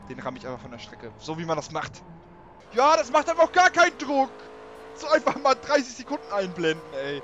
Den ramme ich einfach von der Strecke. So wie man das macht. Ja, das macht einfach gar keinen Druck. So einfach mal 30 Sekunden einblenden, ey.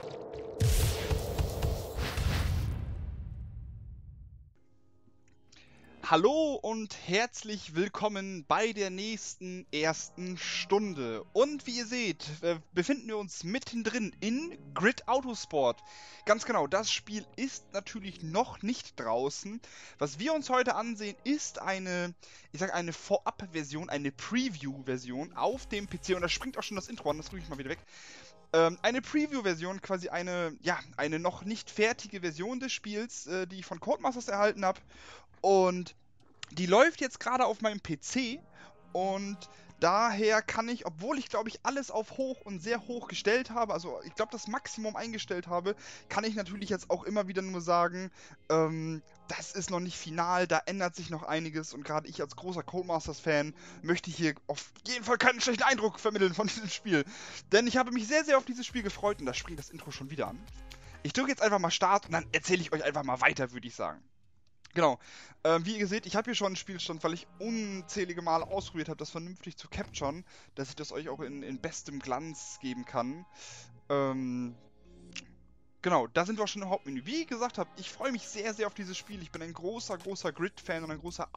Hallo und herzlich willkommen bei der nächsten ersten Stunde. Und wie ihr seht, befinden wir uns mittendrin in Grid Autosport. Ganz genau, das Spiel ist natürlich noch nicht draußen. Was wir uns heute ansehen, ist eine Vorab-Version, eine Preview-Version auf dem PC. Und da springt auch schon das Intro an, das drücke ich mal wieder weg. Eine Preview-Version, quasi eine noch nicht fertige Version des Spiels, die ich von Codemasters erhalten habe. Und die läuft jetzt gerade auf meinem PC und daher kann ich, obwohl ich glaube ich alles auf hoch und sehr hoch gestellt habe, also ich glaube das Maximum eingestellt habe, kann ich natürlich jetzt auch immer wieder nur sagen, das ist noch nicht final, da ändert sich noch einiges und gerade ich als großer Codemasters-Fan möchte hier auf jeden Fall keinen schlechten Eindruck vermitteln von diesem Spiel. Denn ich habe mich sehr, sehr auf dieses Spiel gefreut und da springt das Intro schon wieder an. Ich drücke jetzt einfach mal Start und dann erzähle ich euch einfach mal weiter, würde ich sagen. Genau. Wie ihr seht, ich habe hier schon einen Spielstand, weil ich unzählige Male ausprobiert habe, das vernünftig zu capturen, dass ich das euch auch in bestem Glanz geben kann. Ähm, genau, da sind wir auch schon im Hauptmenü. Wie ich gesagt habe, ich freue mich sehr, sehr auf dieses Spiel. Ich bin ein großer, großer Grid-Fan und ein großer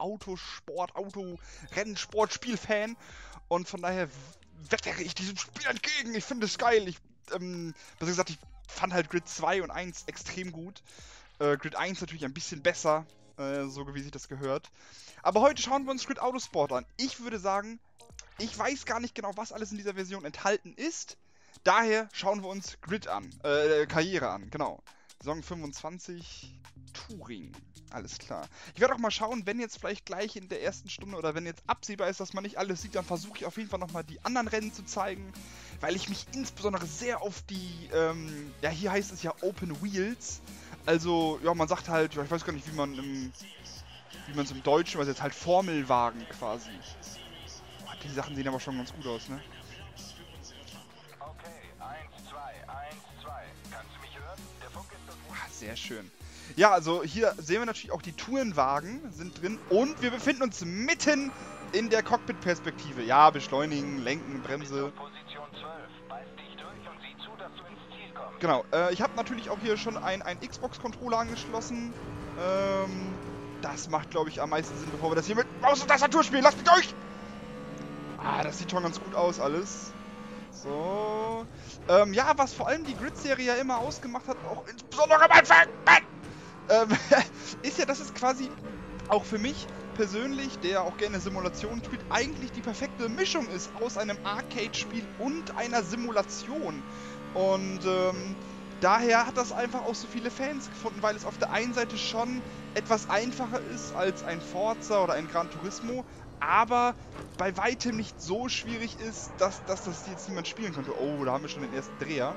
Autorennsport-Spiel-Fan. Und von daher wettere ich diesem Spiel entgegen. Ich finde es geil. Besser gesagt, ich fand halt Grid 2 und 1 extrem gut. Grid 1 natürlich ein bisschen besser, so wie sich das gehört. Aber heute schauen wir uns Grid Autosport an. Ich würde sagen, ich weiß gar nicht genau, was alles in dieser Version enthalten ist. Daher schauen wir uns Grid an, Karriere an, genau. Saison 25, Touring. Alles klar. Ich werde auch mal schauen, wenn jetzt vielleicht gleich in der ersten Stunde oder wenn jetzt absehbar ist, dass man nicht alles sieht, dann versuche ich auf jeden Fall nochmal die anderen Rennen zu zeigen, weil ich mich insbesondere sehr auf die, ja hier heißt es ja Open Wheels, also, ja, man sagt halt, ja, ich weiß gar nicht, wie man es im Deutschen übersetzt, halt Formelwagen quasi. Boah, die Sachen sehen aber schon ganz gut aus, ne? Okay, 1, 2, 1, 2. Kannst du mich hören? Der Funk ist okay. Ah, sehr schön. Ja, also hier sehen wir natürlich auch die Tourenwagen sind drin und wir befinden uns mitten in der Cockpit-Perspektive. Ja, beschleunigen, lenken, Bremse. Position 12. Beiß dich durch und sieh zu, dass du ins Ziel kommst. Genau, ich habe natürlich auch hier schon einen Xbox-Controller angeschlossen. Das macht, glaube ich, am meisten Sinn, bevor wir das hier mit Maus und Tastatur spielen. Lasst mich durch! Ah, das sieht schon ganz gut aus alles. So. Ja, was vor allem die Grid-Serie ja immer ausgemacht hat, auch insbesondere am Anfang, ist ja, dass es quasi auch für mich persönlich, der auch gerne Simulationen spielt, eigentlich die perfekte Mischung ist aus einem Arcade-Spiel und einer Simulation. Und daher hat das einfach auch so viele Fans gefunden, weil es auf der einen Seite schon etwas einfacher ist als ein Forza oder ein Gran Turismo, aber bei weitem nicht so schwierig ist, dass das jetzt niemand spielen könnte. Oh, da haben wir schon den ersten Dreher.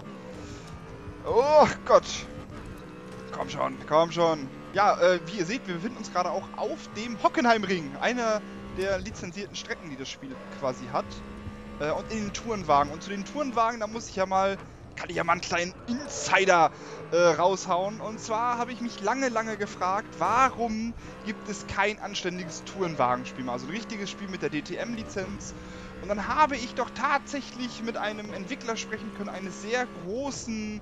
Oh Gott. Komm schon, komm schon. Ja, wie ihr seht, wir befinden uns gerade auch auf dem Hockenheimring, einer der lizenzierten Strecken, die das Spiel quasi hat. Und in den Tourenwagen. Und zu den Tourenwagen, da kann ich ja mal einen kleinen Insider raushauen. Und zwar habe ich mich lange, lange gefragt, warum gibt es kein anständiges Tourenwagenspiel mehr? Also ein richtiges Spiel mit der DTM-Lizenz. Und dann habe ich doch tatsächlich mit einem Entwickler sprechen können, eines sehr großen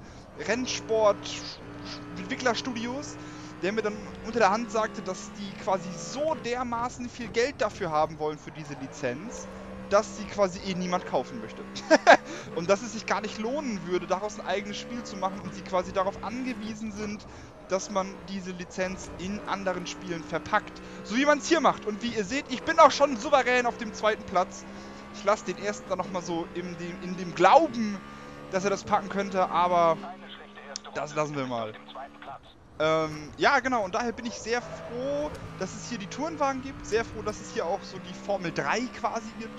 Rennsport-Entwicklerstudios, der mir dann unter der Hand sagte, dass die quasi so dermaßen viel Geld dafür haben wollen für diese Lizenz, dass sie quasi niemand kaufen möchte. Und dass es sich gar nicht lohnen würde, daraus ein eigenes Spiel zu machen und sie quasi darauf angewiesen sind, dass man diese Lizenz in anderen Spielen verpackt. So wie man es hier macht. Und wie ihr seht, ich bin auch schon souverän auf dem zweiten Platz. Ich lasse den ersten dann nochmal so in dem Glauben, dass er das packen könnte, aber das lassen wir mal. Ja, genau, und daher bin ich sehr froh, dass es hier die Tourenwagen gibt, sehr froh, dass es hier auch so die Formel 3 quasi gibt.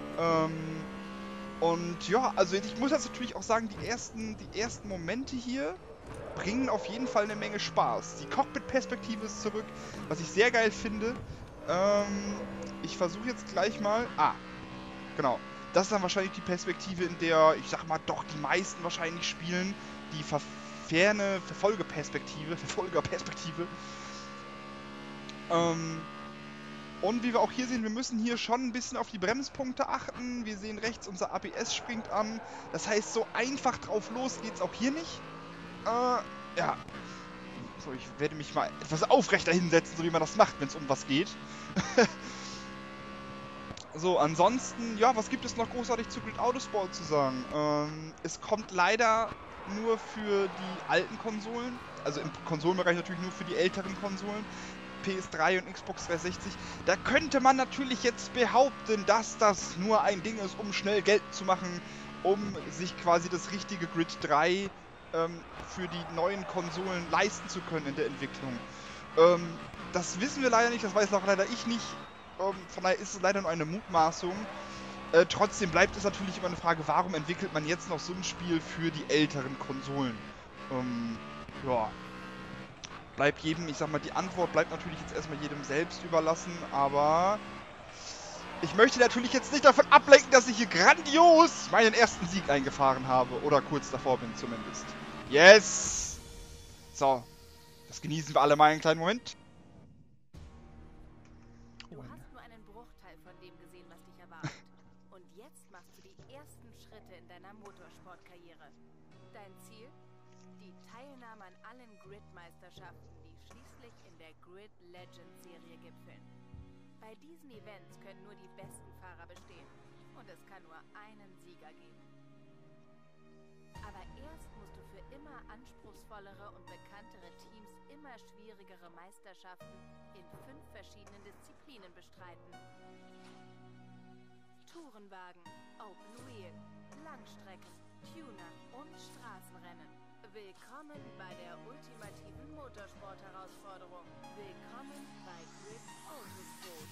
Und ja, also ich muss jetzt natürlich auch sagen, die ersten Momente hier bringen auf jeden Fall eine Menge Spaß. Die Cockpit-Perspektive ist zurück, was ich sehr geil finde. Ich versuche jetzt gleich mal... Ah, genau. Das ist dann wahrscheinlich die Perspektive, in der, ich sag mal, doch die meisten wahrscheinlich spielen. Die Verfolgerperspektive. Und wie wir auch hier sehen, wir müssen hier schon ein bisschen auf die Bremspunkte achten. Wir sehen rechts, unser ABS springt an. Das heißt, so einfach drauf los geht's auch hier nicht. Ja. So, ich werde mich mal etwas aufrechter hinsetzen, so wie man das macht, wenn es um was geht. So, ansonsten, ja, was gibt es noch großartig zu Grid Autosport zu sagen? Es kommt leider nur für die alten Konsolen, also im Konsolenbereich natürlich nur für die älteren Konsolen, PS3 und Xbox 360. Da könnte man natürlich jetzt behaupten, dass das nur ein Ding ist, um schnell Geld zu machen, um sich quasi das richtige Grid 3 für die neuen Konsolen leisten zu können in der Entwicklung. Das wissen wir leider nicht, das weiß auch leider ich nicht. Von daher ist es leider nur eine Mutmaßung. Trotzdem bleibt es natürlich immer eine Frage, warum entwickelt man jetzt noch so ein Spiel für die älteren Konsolen? Ja. Bleibt jedem, ich sag mal, die Antwort bleibt natürlich jetzt erstmal jedem selbst überlassen, aber ich möchte natürlich jetzt nicht davon ablenken, dass ich hier grandios meinen ersten Sieg eingefahren habe. Oder kurz davor bin zumindest. Yes! So, das genießen wir alle mal einen kleinen Moment. Du hast nur einen Bruchteil von dem gesehen, was dich erwartet. Und jetzt machst du die ersten Schritte in deiner Motorsportkarriere. Dein Ziel? Die Teilnahme an allen Grid-Meisterschaften, die schließlich in der Grid Legends-Serie gipfeln. Bei diesen Events können nur die besten Fahrer bestehen. Und es kann nur einen Sieger geben. Aber erst musst du für immer anspruchsvollere und bekanntere Teams immer schwierigere Meisterschaften in 5 verschiedenen Disziplinen bestreiten. Tourenwagen, Open Wheel, Langstrecken, Tuner und Straßenrennen. Willkommen bei der ultimativen Motorsport-Herausforderung. Willkommen bei Grid Autosport.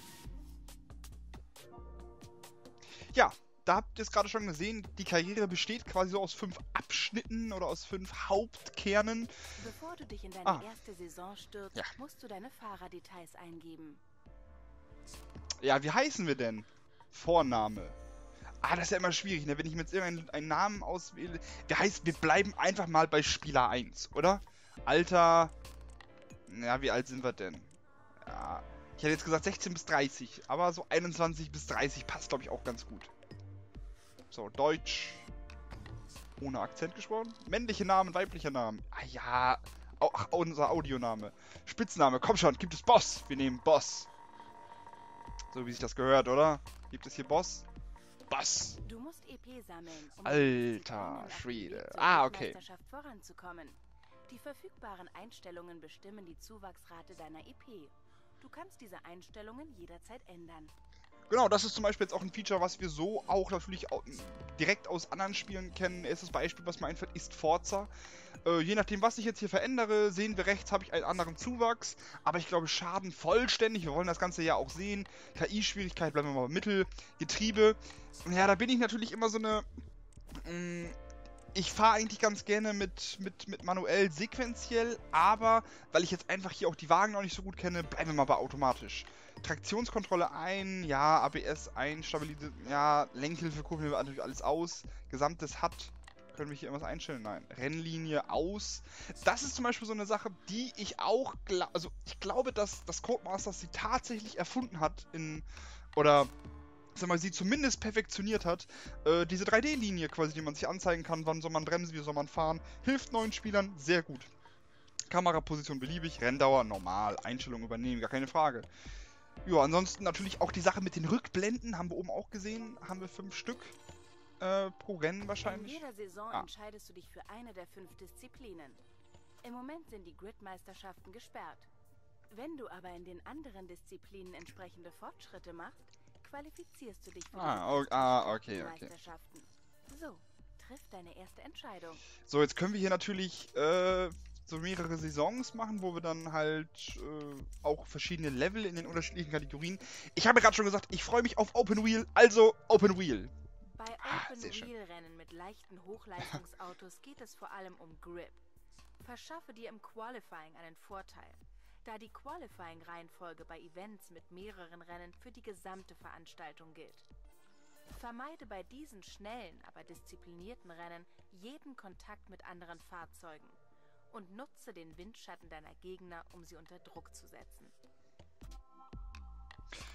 Ja, da habt ihr es gerade schon gesehen, die Karriere besteht quasi so aus 5 Abschnitten oder aus 5 Hauptkernen. Bevor du dich in deine erste Saison stürzt, Ja. musst du deine Fahrerdetails eingeben. Ja, wie heißen wir denn? Vorname. Das ist ja immer schwierig, ne? Wenn ich mir jetzt irgendeinen Namen auswähle. Wir bleiben einfach mal bei Spieler 1, oder? Alter. Ja, wie alt sind wir denn? Ja. Ich hätte jetzt gesagt 16 bis 30, aber so 21 bis 30 passt, glaube ich, auch ganz gut. So, Deutsch. Ohne Akzent gesprochen. Männliche Namen, weibliche Namen. Ja. Ach, unser Audioname. Spitzname, komm schon, gibt es Boss? Wir nehmen Boss. So wie sich das gehört, oder? Gibt es hier Boss? Boss. Du musst EP sammeln, um Alter Schwede. Okay. Meisterschaft voranzukommen. Die verfügbaren Einstellungen bestimmen die Zuwachsrate deiner EP. Du kannst diese Einstellungen jederzeit ändern. Genau, das ist zum Beispiel jetzt auch ein Feature, was wir so auch natürlich direkt aus anderen Spielen kennen. Erstes Beispiel, was mir einfällt, ist Forza. Je nachdem, was ich jetzt hier verändere, sehen wir rechts, habe ich einen anderen Zuwachs. Aber ich glaube, Schaden vollständig. Wir wollen das Ganze ja auch sehen. KI-Schwierigkeit, bleiben wir mal Mittel. Getriebe. Ja, da bin ich natürlich immer so eine... Ich fahre eigentlich ganz gerne mit manuell sequenziell, aber weil ich jetzt einfach hier auch die Wagen noch nicht so gut kenne, bleiben wir mal bei automatisch. Traktionskontrolle ein, ja, ABS ein, Stabilität, ja, Lenkhilfe gucken wir natürlich alles aus. Gesamtes HUD, können wir hier irgendwas einstellen? Nein. Rennlinie aus. Das ist zum Beispiel so eine Sache, die ich auch, ich glaube, dass das Codemasters sie tatsächlich erfunden hat oder sag mal, sie zumindest perfektioniert hat, diese 3D-Linie quasi, die man sich anzeigen kann, wann soll man bremsen, wie soll man fahren, hilft neuen Spielern sehr gut. Kameraposition beliebig, Renndauer normal, Einstellungen übernehmen, gar keine Frage. Ja, ansonsten natürlich auch die Sache mit den Rückblenden, haben wir oben auch gesehen, haben wir 5 Stück pro Rennen wahrscheinlich. In jeder Saison entscheidest du dich für eine der 5 Disziplinen. Im Moment sind die Grid-Meisterschaften gesperrt. Wenn du aber in den anderen Disziplinen entsprechende Fortschritte machst, qualifizierst du dich für die Meisterschaften. So, triff deine erste Entscheidung. So, jetzt können wir hier natürlich so mehrere Saisons machen, wo wir dann halt auch verschiedene Level in den unterschiedlichen Kategorien. Ich habe gerade schon gesagt, ich freue mich auf Open Wheel, also Open Wheel. Bei Open Wheel Rennen mit leichten Hochleistungsautos geht es vor allem um Grip. Verschaffe dir im Qualifying einen Vorteil, da die Qualifying-Reihenfolge bei Events mit mehreren Rennen für die gesamte Veranstaltung gilt. Vermeide bei diesen schnellen, aber disziplinierten Rennen jeden Kontakt mit anderen Fahrzeugen und nutze den Windschatten deiner Gegner, um sie unter Druck zu setzen.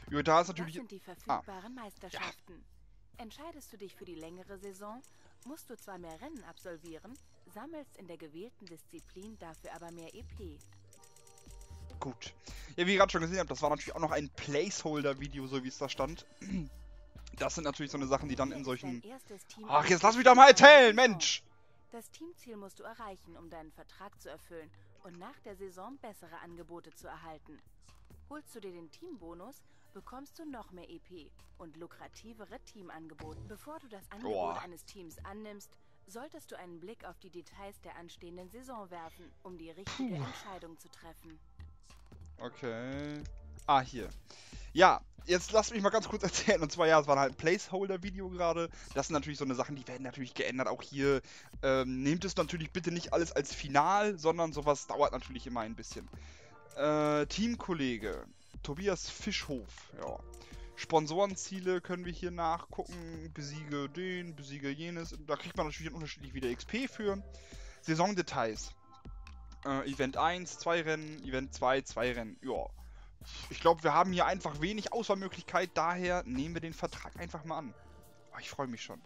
Ja, da ist Das natürlich... sind die verfügbaren Meisterschaften. Entscheidest du dich für die längere Saison, musst du zwar mehr Rennen absolvieren, sammelst in der gewählten Disziplin dafür aber mehr EP. Gut. Ja, wie ihr gerade schon gesehen habt, das war natürlich auch noch ein Placeholder-Video, so wie es da stand. Das sind natürlich so eine Sachen, die dann in solchen... Ach, jetzt lass mich doch mal erzählen, Mensch! Das Teamziel musst du erreichen, um deinen Vertrag zu erfüllen und nach der Saison bessere Angebote zu erhalten. Holst du dir den Teambonus, bekommst du noch mehr EP und lukrativere Teamangebote. Bevor du das Angebot eines Teams annimmst, solltest du einen Blick auf die Details der anstehenden Saison werfen, um die richtige Entscheidung zu treffen. Okay. Ah, hier. Ja, jetzt lasst mich mal ganz kurz erzählen. Und zwar, ja, es war halt ein Placeholder-Video gerade. Das sind natürlich so eine Sachen, die werden natürlich geändert. Auch hier, nehmt es natürlich bitte nicht alles als Final, sondern sowas dauert natürlich immer ein bisschen. Teamkollege. Tobias Fischhof, ja. Sponsorenziele können wir hier nachgucken. Besiege den, besiege jenes. Da kriegt man natürlich unterschiedlich wieder XP für. Saisondetails. Event 1, 2 Rennen. Event 2, 2 Rennen. Ja. Ich glaube, wir haben hier einfach wenig Auswahlmöglichkeit. Daher nehmen wir den Vertrag einfach mal an. Oh, ich freue mich schon.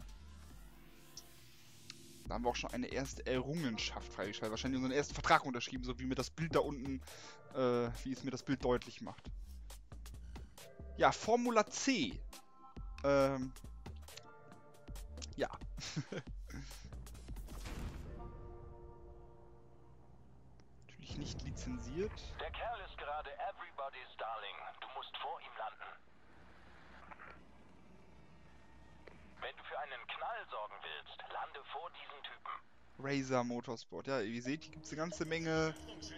Da haben wir auch schon eine erste Errungenschaft freigeschaltet. Wahrscheinlich unseren ersten Vertrag unterschrieben, so wie mir das Bild da unten, wie es mir das Bild deutlich macht. Ja, Formula C. Ja. Natürlich nicht lizenziert. Der Kerl ist gerade everybody's darling. Du musst vor ihm landen. Wenn du für einen Knall sorgen willst, lande vor diesen Typen. Razer Motorsport. Ja, wie ihr seht, hier gibt es eine ganze Menge...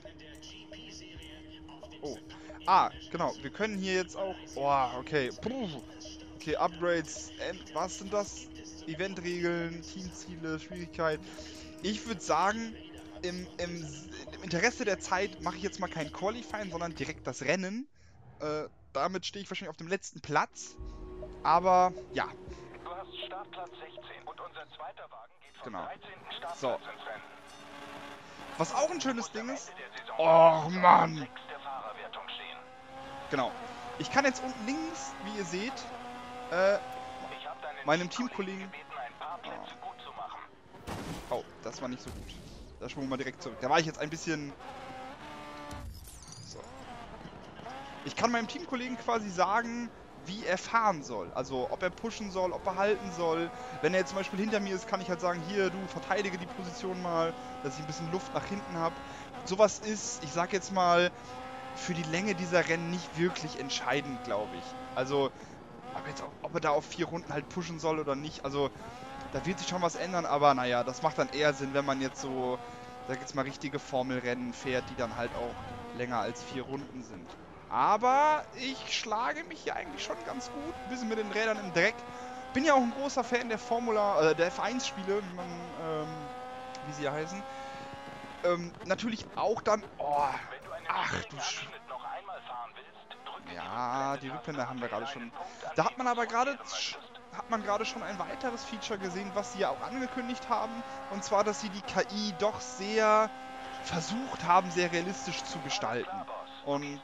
Oh. Ah, genau. Wir können hier jetzt auch... Oh, okay. Puh. Okay, Upgrades. Was sind das? Eventregeln, Teamziele, Schwierigkeit. Ich würde sagen, im Interesse der Zeit mache ich jetzt mal kein Qualifying, sondern direkt das Rennen. Damit stehe ich wahrscheinlich auf dem letzten Platz. Aber, ja. Du hast Startplatz 16 und unser zweiter Wagen geht vom Genau. 13. Startplatz So. ins Rennen. Was auch ein schönes Ding ist... Ende der Saison Oh, Mann! 6. der Fahrerwertung stehen. Genau. Ich kann jetzt unten links, wie ihr seht, Ich habe deinen meinem Teamkollegen... gebeten, ein paar Plätze gut zu machen. Oh, das war nicht so gut. Da schwungen wir direkt zurück. Da war ich jetzt ein bisschen... So. Ich kann meinem Teamkollegen quasi sagen, wie er fahren soll. Also, ob er pushen soll, ob er halten soll. Wenn er jetzt zum Beispiel hinter mir ist, kann ich halt sagen, hier, du verteidige die Position mal, dass ich ein bisschen Luft nach hinten habe. Sowas ist, ich sag jetzt mal, für die Länge dieser Rennen nicht wirklich entscheidend, glaube ich. Also, ob er da auf 4 Runden halt pushen soll oder nicht. Also, da wird sich schon was ändern, aber naja, das macht dann eher Sinn, wenn man jetzt so, sag jetzt mal, richtige Formelrennen fährt, die dann halt auch länger als 4 Runden sind. Aber ich schlage mich hier eigentlich schon ganz gut, ein bisschen mit den Rädern im Dreck. Bin ja auch ein großer Fan der der F1-Spiele, wie sie ja heißen. Natürlich auch dann, Wenn du einen ach schwierigen du Abschnitt noch einmal fahren willst, drücke Ja, die Rückblende haben wir gerade schon. Da hat man aber gerade schon ein weiteres Feature gesehen, was sie ja auch angekündigt haben. Und zwar, dass sie die KI doch sehr versucht haben, sehr realistisch zu gestalten. Und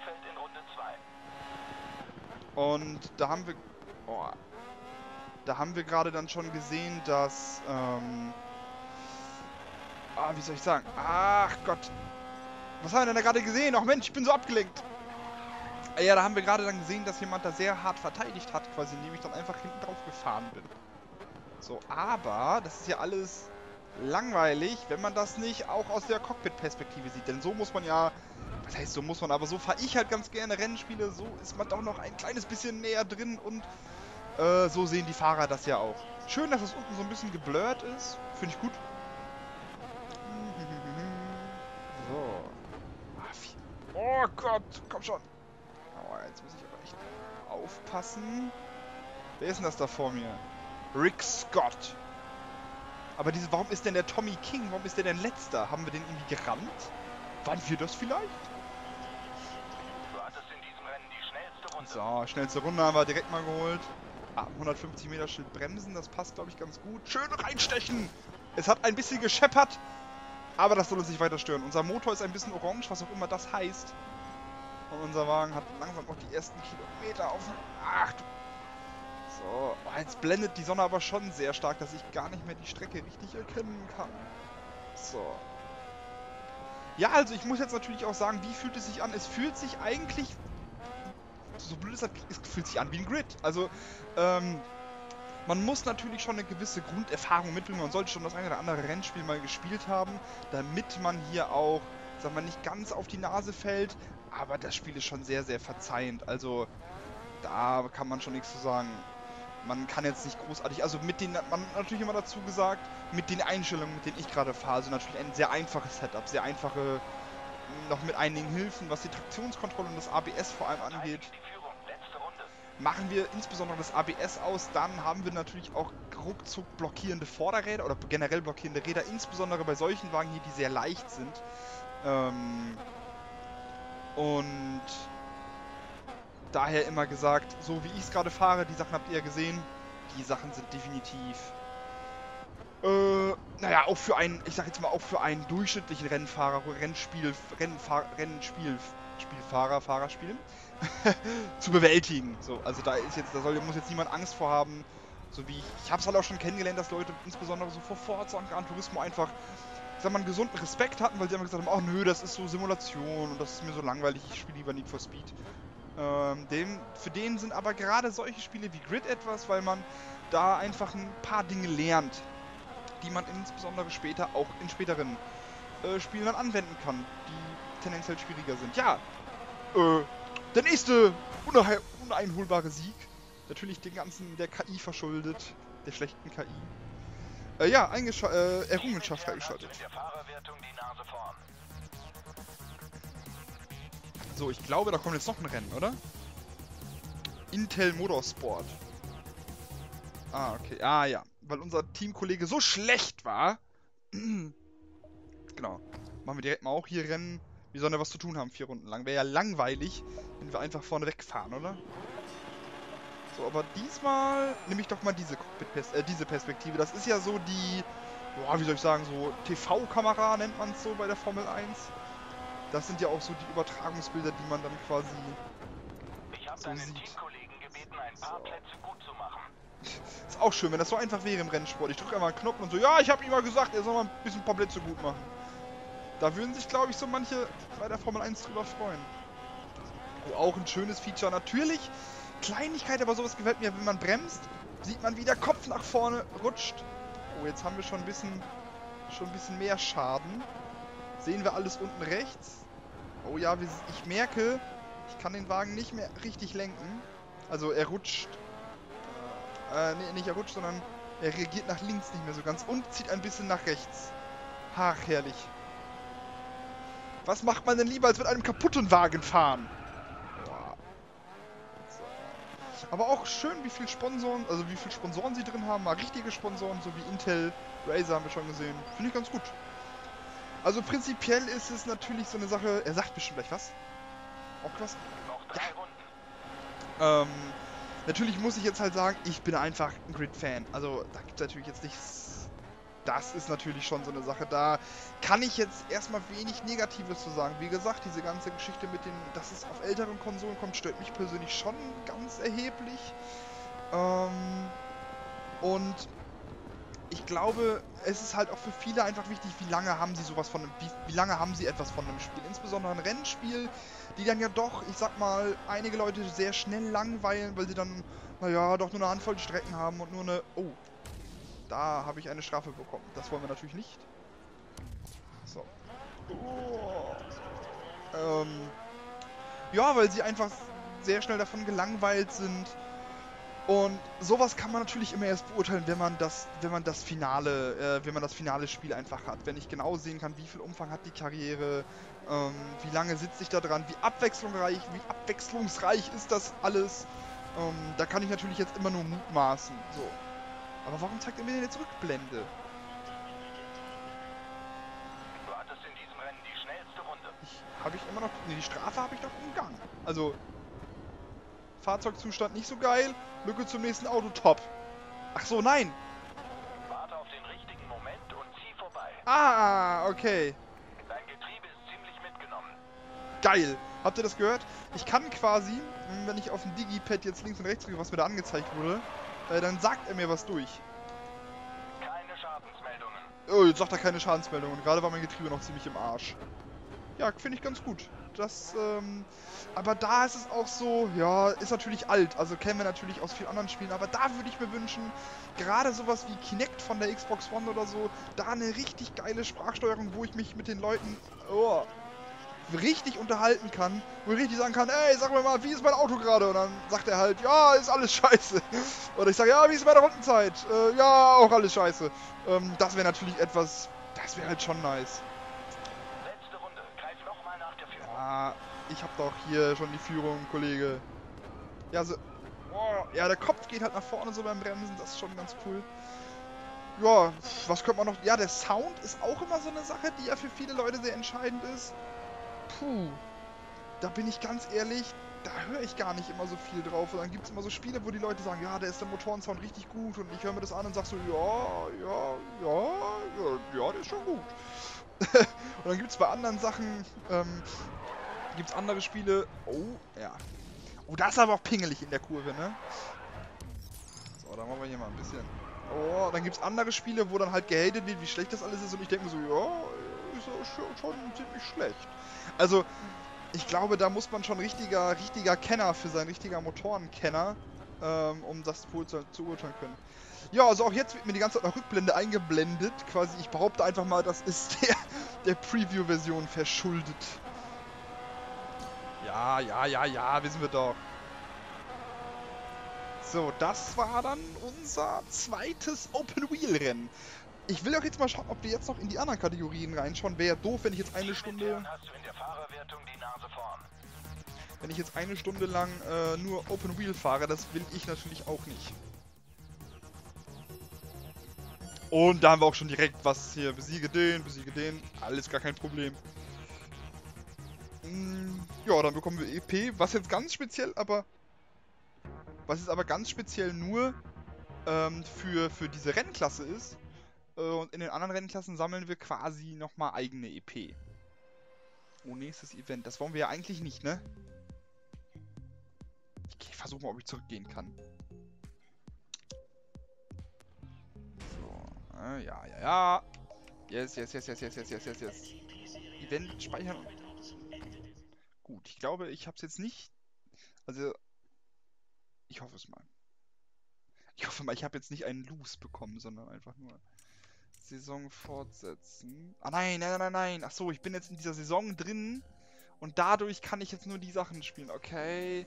da haben wir gerade dann schon gesehen, dass wie soll ich sagen? Ach Gott. Was haben wir denn da gerade gesehen? Ach Mensch, ich bin so abgelenkt. Ja, da haben wir gerade dann gesehen, dass jemand da sehr hart verteidigt hat, quasi, indem ich dann einfach hinten drauf gefahren bin. So, aber das ist ja alles langweilig, wenn man das nicht auch aus der Cockpit-Perspektive sieht. Denn so muss man ja, was heißt so muss man, aber so fahre ich halt ganz gerne Rennspiele, so ist man doch noch ein kleines bisschen näher drin und so sehen die Fahrer das ja auch. Schön, dass es unten so ein bisschen geblurrt ist, finde ich gut. So. Oh Gott, komm schon. Oh, jetzt muss ich aber echt aufpassen. Wer ist denn das da vor mir? Rick Scott. Aber warum ist denn der Tommy King? Warum ist der denn letzter? Haben wir den irgendwie gerammt? Waren wir das vielleicht? Du hattest in diesem Rennen die schnellste Runde. So, schnellste Runde haben wir direkt mal geholt. 150 Meter Schild bremsen, das passt, glaube ich, ganz gut. Schön reinstechen! Es hat ein bisschen gescheppert, aber das soll uns nicht weiter stören. Unser Motor ist ein bisschen orange, was auch immer das heißt. Und unser Wagen hat langsam auch die ersten Kilometer auf dem... Ach du... So, oh, jetzt blendet die Sonne aber schon sehr stark, dass ich gar nicht mehr die Strecke richtig erkennen kann. So. Ja, also ich muss jetzt natürlich auch sagen, wie fühlt es sich an? Es fühlt sich eigentlich... So blöd ist es fühlt sich an wie ein Grid. Also, man muss natürlich schon eine gewisse Grunderfahrung mitbringen. Man sollte schon das eine oder andere Rennspiel mal gespielt haben, damit man hier auch, sagen wir, nicht ganz auf die Nase fällt. Aber das Spiel ist schon sehr, sehr verzeihend. Also, da kann man schon nichts zu sagen. Man kann jetzt nicht großartig, also mit den, man hat natürlich immer dazu gesagt, mit den Einstellungen, mit denen ich gerade fahre, also natürlich ein sehr einfaches Setup, sehr einfache, noch mit einigen Hilfen, was die Traktionskontrolle und das ABS vor allem angeht. Machen wir insbesondere das ABS aus, dann haben wir natürlich auch ruckzuck blockierende Vorderräder oder generell blockierende Räder, insbesondere bei solchen Wagen hier, die sehr leicht sind. Und daher immer gesagt, so wie ich es gerade fahre, die Sachen habt ihr ja gesehen, die Sachen sind definitiv, naja, auch für einen, ich sag jetzt mal, auch für einen durchschnittlichen Rennfahrer, Fahrerspiel, zu bewältigen. So, also da ist jetzt, muss jetzt niemand Angst vor haben, so wie ich hab's halt auch schon kennengelernt, dass Leute insbesondere so vor Forza und Gran Turismo einfach, ich sag mal, einen gesunden Respekt hatten, weil sie immer gesagt haben, oh nö, das ist so Simulation und das ist mir so langweilig, ich spiele lieber Need for Speed. Für den sind aber gerade solche Spiele wie Grid etwas, weil man da einfach ein paar Dinge lernt, die man insbesondere später auch in späteren Spielen dann anwenden kann, die tendenziell schwieriger sind. Ja, der nächste uneinholbare Sieg. Natürlich den ganzen der KI verschuldet, der schlechten KI. Ja, Errungenschaft freigeschaltet. So, ich glaube, da kommt jetzt noch ein Rennen, oder? Intel Motorsport. Ah, okay. Ah, ja. Weil unser Teamkollege so schlecht war. Genau. Machen wir direkt mal auch hier Rennen. Wir sollen ja was zu tun haben, 4 Runden lang. Wäre ja langweilig, wenn wir einfach vorne wegfahren, oder? So, aber diesmal nehme ich doch mal diese Perspektive. Das ist ja so die, boah, wie soll ich sagen, so TV-Kamera nennt man es so bei der Formel 1. Das sind ja auch so die Übertragungsbilder, die man dann quasi so sieht. Ist auch schön, wenn das so einfach wäre im Rennsport. Ich drücke einmal einen Knopf und so, ja, ich habe ihm mal gesagt, er soll mal ein paar Plätze gut machen. Da würden sich, glaube ich, so manche bei der Formel 1 drüber freuen. Oh, auch ein schönes Feature. Natürlich, Kleinigkeit, aber sowas gefällt mir, wenn man bremst, sieht man, wie der Kopf nach vorne rutscht. Oh, jetzt haben wir schon ein bisschen mehr Schaden. Sehen wir alles unten rechts? Oh ja, ich merke, ich kann den Wagen nicht mehr richtig lenken. Also er rutscht. Nee, nicht er rutscht, sondern er reagiert nach links nicht mehr so ganz und zieht ein bisschen nach rechts. Ach, herrlich. Was macht man denn lieber, als mit einem kaputten Wagen fahren? Boah. So. Aber auch schön, wie viel Sponsoren sie drin haben. Mal richtige Sponsoren, so wie Intel, Razer haben wir schon gesehen. Finde ich ganz gut. Also prinzipiell ist es natürlich so eine Sache. Er sagt bestimmt gleich was. Auch was? Ja. Natürlich muss ich jetzt halt sagen, ich bin einfach ein Grid-Fan. Also da gibt es natürlich jetzt nichts. Das ist natürlich schon so eine Sache. Da kann ich jetzt erstmal wenig Negatives zu sagen. Wie gesagt, diese ganze Geschichte mit den, dass es auf älteren Konsolen kommt, stört mich persönlich schon ganz erheblich. Und ich glaube, es ist halt auch für viele einfach wichtig, wie lange haben sie etwas von einem Spiel. Insbesondere ein Rennspiel, die dann ja doch, ich sag mal, einige Leute sehr schnell langweilen, weil sie dann, naja, doch nur eine Handvoll Strecken haben und nur eine... Oh, da habe ich eine Strafe bekommen. Das wollen wir natürlich nicht. So. Oh. Ja, weil sie einfach sehr schnell davon gelangweilt sind. Und sowas kann man natürlich immer erst beurteilen, wenn man das finale Spiel einfach hat. Wenn ich genau sehen kann, wie viel Umfang hat die Karriere, wie lange sitze ich da dran, wie abwechslungsreich ist das alles. Da kann ich natürlich jetzt immer nur mutmaßen. So. Aber warum zeigt er mir denn jetzt Rückblende? Du hattest in diesem Rennen die schnellste Runde. Die Strafe habe ich noch im Gang. Also, Fahrzeugzustand nicht so geil, Lücke zum nächsten Auto top. Ach so, nein. Warte auf den richtigen Moment und zieh vorbei. Ah, okay. Dein Getriebe ist ziemlich mitgenommen. Geil. Habt ihr das gehört? Ich kann quasi, wenn ich auf dem Digipad jetzt links und rechts drücke, was mir da angezeigt wurde, dann sagt er mir was durch. Keine Schadensmeldungen. Oh, jetzt sagt er keine Schadensmeldungen. Gerade war mein Getriebe noch ziemlich im Arsch. Ja, finde ich ganz gut. Das, aber da ist es auch so, ja, ist natürlich alt. Also kennen wir natürlich aus vielen anderen Spielen. Aber da würde ich mir wünschen, gerade sowas wie Kinect von der Xbox One oder so, da eine richtig geile Sprachsteuerung, wo ich mich mit den Leuten, richtig unterhalten kann, wo ich richtig sagen kann, ey, sag mir mal, wie ist mein Auto gerade? Und dann sagt er halt, ja, ist alles scheiße. Oder ich sage, ja, wie ist meine Rundenzeit? Ja, auch alles scheiße. Das wäre natürlich etwas, das wäre halt schon nice. Letzte Runde. Greif nochmal nach der Führung. Ja, ich hab doch hier schon die Führung, Kollege. Ja, so, ja, der Kopf geht halt nach vorne so beim Bremsen, das ist schon ganz cool. Ja, was könnte man noch, ja, der Sound ist auch immer so eine Sache, die ja für viele Leute sehr entscheidend ist. Puh, da bin ich ganz ehrlich, da höre ich gar nicht immer so viel drauf. Und dann gibt es immer so Spiele, wo die Leute sagen, ja, da ist der Motorensound richtig gut. Und ich höre mir das an und sage so, ja, der ist schon gut. Und dann gibt es bei anderen Sachen, gibt es andere Spiele, ja. Oh, da ist aber auch pingelig in der Kurve, ne? So, dann machen wir hier mal ein bisschen. Oh, dann gibt es andere Spiele, wo dann halt gehatet wird, wie schlecht das alles ist. Und ich denke mir so, ja, ist ja schon ziemlich schlecht. Also, ich glaube, da muss man schon richtiger Kenner für sein, richtiger Motorenkenner, um das zu urteilen können. Ja, also auch jetzt wird mir die ganze Zeit noch Rückblende eingeblendet. Quasi, ich behaupte einfach mal, das ist der Preview-Version verschuldet. Ja, wissen wir doch. So, das war dann unser zweites Open-Wheel-Rennen. Ich will auch jetzt mal schauen, ob wir jetzt noch in die anderen Kategorien reinschauen. Wäre ja doof, wenn ich jetzt eine Stunde... Hast du in der Fahrerwertung die Nase vorn. Wenn ich jetzt eine Stunde lang nur Open Wheel fahre, das will ich natürlich auch nicht. Und da haben wir auch schon direkt was hier. Besiege den. Alles gar kein Problem. Ja, dann bekommen wir EP. Was jetzt ganz speziell, was jetzt aber ganz speziell nur für diese Rennklasse ist. Und in den anderen Rennklassen sammeln wir quasi nochmal eigene EP. Oh, nächstes Event. Das wollen wir ja eigentlich nicht, ne? Ich versuche mal, ob ich zurückgehen kann. So, ja. Yes. Event speichern. Gut, ich glaube, ich habe es jetzt nicht... Also, ich hoffe es mal. Ich hoffe mal, ich habe jetzt nicht einen Loose bekommen, sondern einfach nur Saison fortsetzen. Ah, nein. Ach so, ich bin jetzt in dieser Saison drin und dadurch kann ich jetzt nur die Sachen spielen. Okay.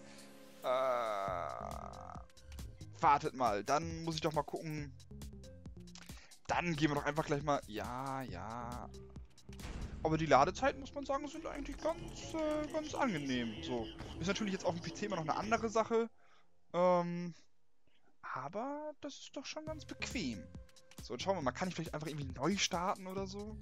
Wartet mal, dann muss ich doch mal gucken. Dann gehen wir doch einfach gleich mal... Ja. Aber die Ladezeiten, muss man sagen, sind eigentlich ganz angenehm. So. Ist natürlich jetzt auf dem PC immer noch eine andere Sache. Aber das ist doch schon ganz bequem. So, jetzt schauen wir mal, kann ich vielleicht einfach irgendwie neu starten oder so?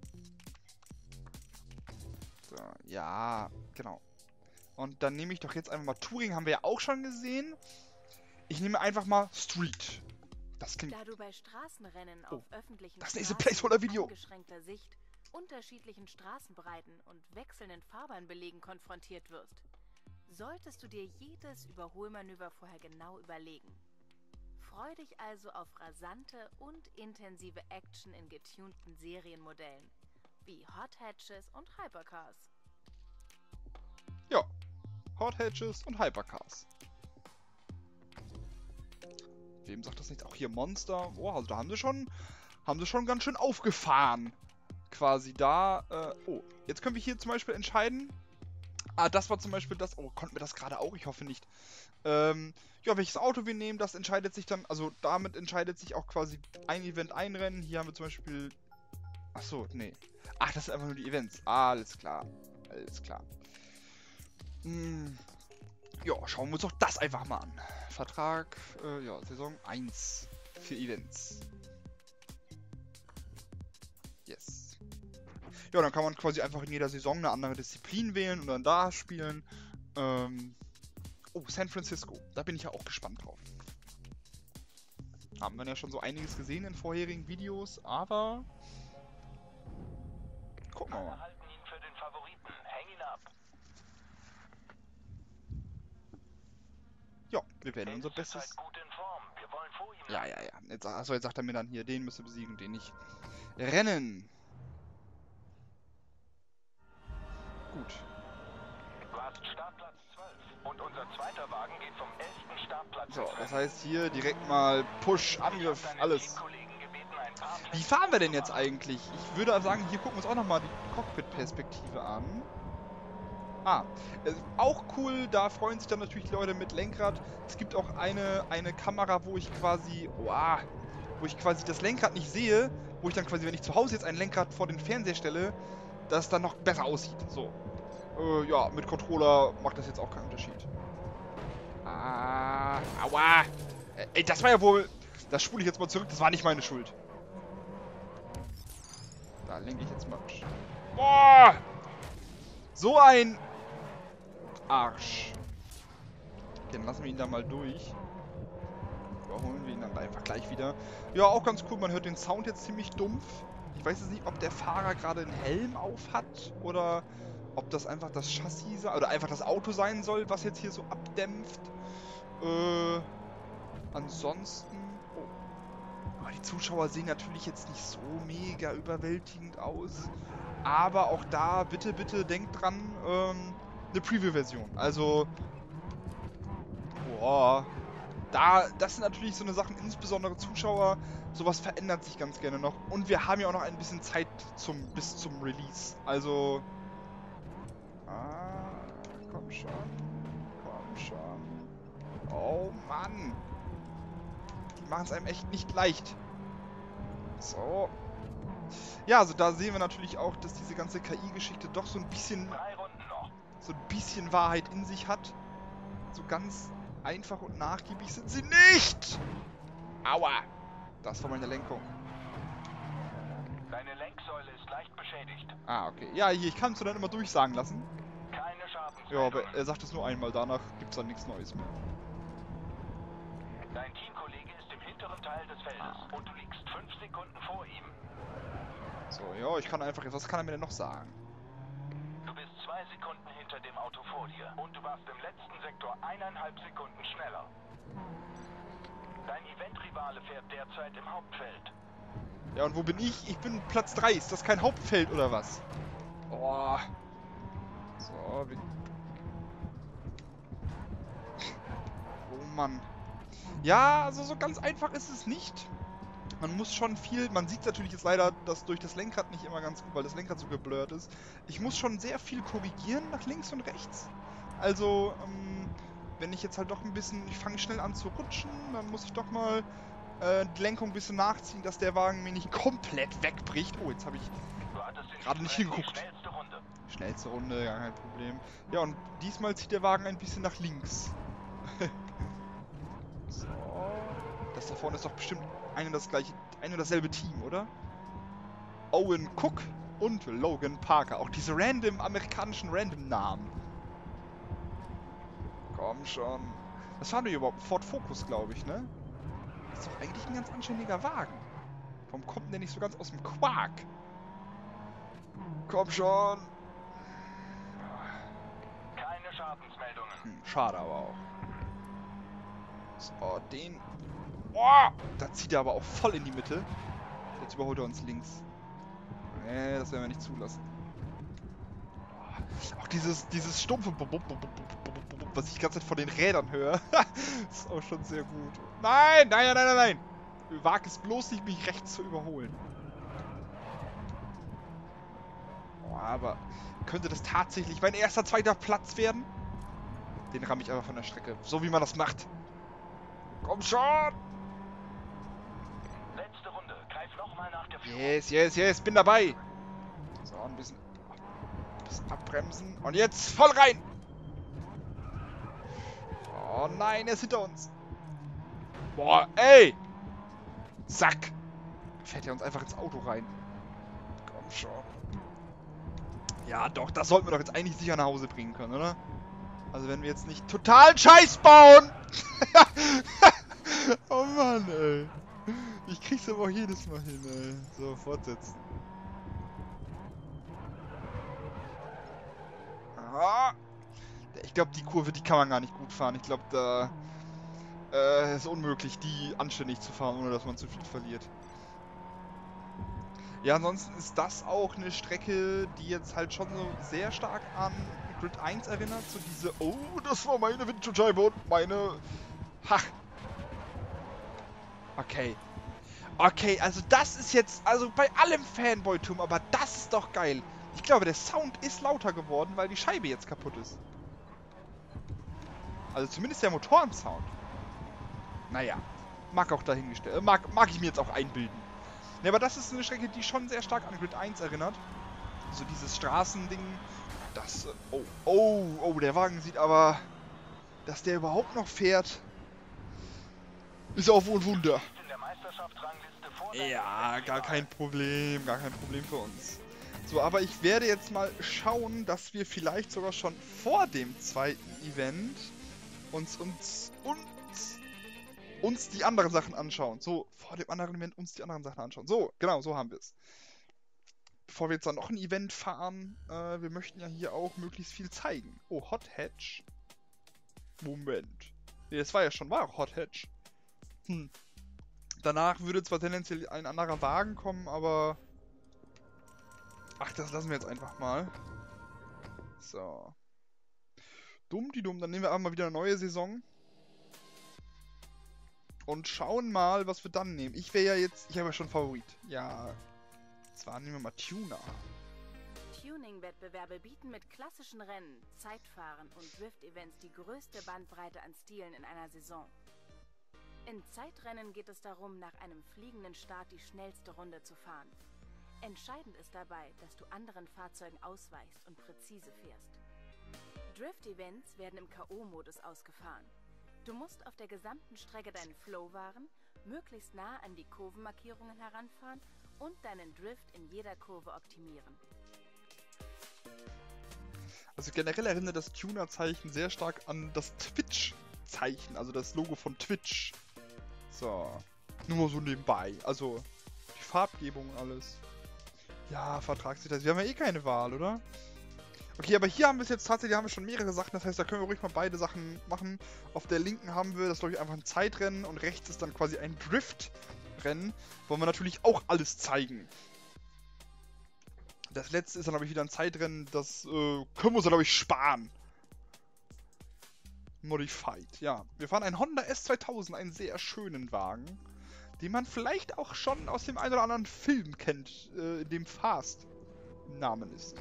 So, ja, genau. Und dann nehme ich doch jetzt einfach mal Touring, haben wir ja auch schon gesehen. Ich nehme einfach mal Street. Das klingt... Da du bei Straßenrennen auf öffentlichen das nächste Straßen Placeholder-Video. mit eingeschränkter Sicht, unterschiedlichen Straßenbreiten und wechselnden Fahrbahn konfrontiert wirst, solltest du dir jedes Überholmanöver vorher genau überlegen. Freu dich also auf rasante und intensive Action in getunten Serienmodellen, wie Hot Hatches und Hypercars. Ja, Hot Hatches und Hypercars. Wem sagt das nicht? Auch hier Monster. Oh, also da haben sie schon ganz schön aufgefahren. Quasi da. Jetzt können wir hier zum Beispiel entscheiden. Das war zum Beispiel das. Oh, konnten wir das gerade auch? Ich hoffe nicht. Ja, welches Auto wir nehmen, das entscheidet sich dann. Also damit entscheidet sich auch quasi ein Event, ein Rennen. Hier haben wir zum Beispiel. Achso, nee. Ach, das sind einfach nur die Events. Alles klar. Ja, schauen wir uns doch das einfach mal an. Vertrag, Saison 1 für Events. Yes. Ja, dann kann man quasi einfach in jeder Saison eine andere Disziplin wählen und dann da spielen. San Francisco. Da bin ich ja auch gespannt drauf. Haben wir ja schon so einiges gesehen in vorherigen Videos, aber... Gucken wir mal. Halten ihn für den Favoriten. Häng ihn ab. Wir werden unser Ist Bestes... gut in Form. Wir wollen vor ihm Ja, ja, ja. Jetzt, achso, jetzt sagt er mir dann hier, den müsst ihr besiegen, den nicht. Rennen! Gut. Du hast Startplatz 12 und unser zweiter Wagen geht vom 11. Startplatz. So, das heißt hier direkt mal Push, Angriff, alles. Wie fahren wir denn jetzt eigentlich? Ich würde sagen, hier gucken wir uns auch nochmal die Cockpit-Perspektive an. Ah, auch cool, da freuen sich dann natürlich die Leute mit Lenkrad. Es gibt auch eine Kamera, wo ich quasi das Lenkrad nicht sehe, wo ich dann quasi, wenn ich zu Hause jetzt ein Lenkrad vor den Fernseher stelle, das dann noch besser aussieht. So. Ja, mit Controller macht das jetzt auch keinen Unterschied. Ah, aua. Ey, das war ja wohl... Das spule ich jetzt mal zurück, das war nicht meine Schuld. Da lenke ich jetzt mal... Boah! So ein... Arsch. Okay, dann lassen wir ihn da mal durch. Überholen wir ihn dann einfach gleich wieder. Ja, auch ganz cool, man hört den Sound jetzt ziemlich dumpf. Ich weiß jetzt nicht, ob der Fahrer gerade einen Helm auf hat oder ob das einfach das Chassis oder einfach das Auto sein soll, was jetzt hier so abdämpft. Ansonsten... Oh. Aber die Zuschauer sehen natürlich jetzt nicht so mega überwältigend aus. Aber auch da, bitte, bitte, denkt dran, eine Preview-Version. Also... Boah... Das sind natürlich so eine Sachen, insbesondere Zuschauer, sowas verändert sich ganz gerne noch. Und wir haben ja auch noch ein bisschen Zeit bis zum Release. Also... Ah, komm schon. Komm schon. Oh Mann. Die machen es einem echt nicht leicht. So. Ja, also da sehen wir natürlich auch, dass diese ganze KI-Geschichte doch so ein bisschen Wahrheit in sich hat. So ganz einfach und nachgiebig sind sie nicht! Aua! Das war meine Lenkung. Deine Lenksäule ist leicht beschädigt. Ah, okay. Ja, hier, ich kann es dann immer durchsagen lassen. Keine Schadensmeldungen. Ja, aber er sagt es nur einmal, danach gibt es dann nichts Neues mehr. Dein Teamkollege ist im hinteren Teil des Feldes und du liegst 5 Sekunden vor ihm. So, ja, ich kann einfach... Was kann er mir denn noch sagen? Du bist 2 Sekunden hinter dem Auto vor dir und du warst im letzten Sektor 1,5 Sekunden schneller. Dein Eventrivale fährt derzeit im Hauptfeld. Ja, und wo bin ich? Ich bin Platz 3. Ist das kein Hauptfeld oder was? Oh. So, oh Mann. Ja, also so ganz einfach ist es nicht. Man muss schon viel... Man sieht natürlich jetzt leider, dass durch das Lenkrad nicht immer ganz gut, weil das Lenkrad so geblurrt ist. Ich muss schon sehr viel korrigieren nach links und rechts. Also, wenn ich jetzt halt doch ein bisschen... Ich fange schnell an zu rutschen, dann muss ich doch mal die Lenkung ein bisschen nachziehen, dass der Wagen mir nicht komplett wegbricht. Oh, jetzt habe ich gerade nicht hingeguckt. Schnellste Runde, gar kein Problem. Ja, und diesmal zieht der Wagen ein bisschen nach links. So. Das da vorne ist doch bestimmt ein und dasselbe Team, oder? Owen Cook und Logan Parker. Auch diese amerikanischen Random-Namen. Komm schon. Was fahren wir hier überhaupt? Ford Focus, glaube ich, ne? Das ist doch eigentlich ein ganz anständiger Wagen. Warum kommt denn der nicht so ganz aus dem Quark? Komm schon. Keine Schadensmeldungen. Schade aber auch. So, den... Oh, da zieht er aber auch voll in die Mitte. Jetzt überholt er uns links. Nee, das werden wir nicht zulassen. Auch dieses stumpfe was ich die ganze Zeit von den Rädern höre, ist auch schon sehr gut. Nein, nein, nein, nein, nein! Wag es bloß nicht, mich rechts zu überholen. Oh, aber könnte das tatsächlich mein erster, zweiter Platz werden? Den ramme ich einfach von der Strecke. So wie man das macht. Komm schon! Letzte Runde. Greif nochmal nach der Führung. Yes, yes, yes, bin dabei. So, ein bisschen abbremsen. Und jetzt voll rein! Oh nein, er ist hinter uns. Boah, ey! Zack! Fährt er uns einfach ins Auto rein. Komm schon. Ja, doch, das sollten wir doch jetzt eigentlich sicher nach Hause bringen können, oder? Also wenn wir jetzt nicht total Scheiß bauen! Oh Mann, ey. Ich krieg's aber auch jedes Mal hin, ey. So, fortsetzen. Aha. Ich glaube, die Kurve, die kann man gar nicht gut fahren. Ich glaube, da Es ist unmöglich, die anständig zu fahren, ohne dass man zu viel verliert. Ja, ansonsten ist das auch eine Strecke, die jetzt halt schon so sehr stark an Grid 1 erinnert. So diese, oh, das war meine Windschutzscheibe und meine... Ha! Okay. Okay, also das ist jetzt, also bei allem Fanboy-Tum, aber das ist doch geil. Ich glaube, der Sound ist lauter geworden, weil die Scheibe jetzt kaputt ist. Also zumindest der Motorensound. Naja, mag auch dahingestellt. Mag ich mir jetzt auch einbilden. Ne, aber das ist eine Strecke, die schon sehr stark an Grid 1 erinnert. So dieses Straßending. Das. Oh, der Wagen sieht aber. Dass der überhaupt noch fährt. Ist auch wohl ein Wunder. In der Meisterschaftsrangliste vor deinem Ja, gar kein Problem. Gar kein Problem für uns. So, aber ich werde jetzt mal schauen, dass wir vielleicht sogar schon vor dem zweiten Event uns die anderen Sachen anschauen. So, vor dem anderen Event uns die anderen Sachen anschauen. So, genau, so haben wir es. Bevor wir jetzt dann noch ein Event fahren, wir möchten ja hier auch möglichst viel zeigen. Oh, Hot Hatch. Moment. Nee, das war auch Hot Hatch. Danach würde zwar tendenziell ein anderer Wagen kommen, aber... Ach, das lassen wir jetzt einfach mal. So. Dumm, dann nehmen wir einfach mal wieder eine neue Saison. Und schauen mal, was wir dann nehmen. Ich habe ja schon Favorit. Ja. Zwar nehmen wir mal Tuner. Tuning-Wettbewerbe bieten mit klassischen Rennen, Zeitfahren und Drift-Events die größte Bandbreite an Stilen in einer Saison. In Zeitrennen geht es darum, nach einem fliegenden Start die schnellste Runde zu fahren. Entscheidend ist dabei, dass du anderen Fahrzeugen ausweichst und präzise fährst. Drift-Events werden im K.O.-Modus ausgefahren. Du musst auf der gesamten Strecke deinen Flow wahren, möglichst nah an die Kurvenmarkierungen heranfahren und deinen Drift in jeder Kurve optimieren. Also generell erinnert das Tuner-Zeichen sehr stark an das Twitch-Zeichen, also das Logo von Twitch. So, nur mal so nebenbei. Also, die Farbgebung und alles. Ja, Vertragsdetails. Wir haben ja eh keine Wahl, oder? Okay, aber hier haben wir es jetzt tatsächlich, haben wir schon mehrere Sachen, das heißt, da können wir ruhig mal beide Sachen machen. Auf der linken haben wir, das glaube ich, einfach ein Zeitrennen und rechts ist dann quasi ein Driftrennen. Wollen wir natürlich auch alles zeigen. Das letzte ist dann, glaube ich, wieder ein Zeitrennen, das können wir uns, glaube ich, sparen. Modified, ja. Wir fahren einen Honda S2000, einen sehr schönen Wagen, den man vielleicht auch schon aus dem einen oder anderen Film kennt, in dem Fast im Namen ist.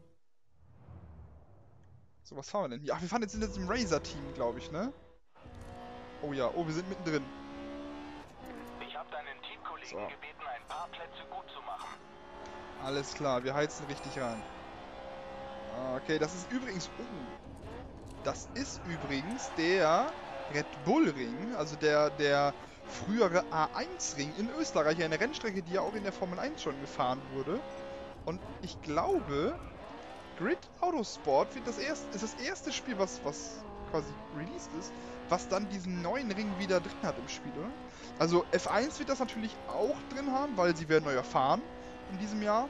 So, was fahren wir denn hier? Ach, wir fahren jetzt in diesem Razer-Team, glaube ich, ne? Oh ja, oh, wir sind mittendrin. Ich habe deinen Teamkollegen gebeten, ein paar Plätze gut zu machen. Alles klar, wir heizen richtig rein. Okay, das ist übrigens... das ist übrigens der Red Bull Ring, also der frühere A1 Ring in Österreich. Eine Rennstrecke, die ja auch in der Formel 1 schon gefahren wurde. Und ich glaube... Grid Autosport ist das erste Spiel, was quasi released ist, was dann diesen neuen Ring wieder drin hat im Spiel, oder? Also F1 wird das natürlich auch drin haben, weil sie werden neu erfahren in diesem Jahr.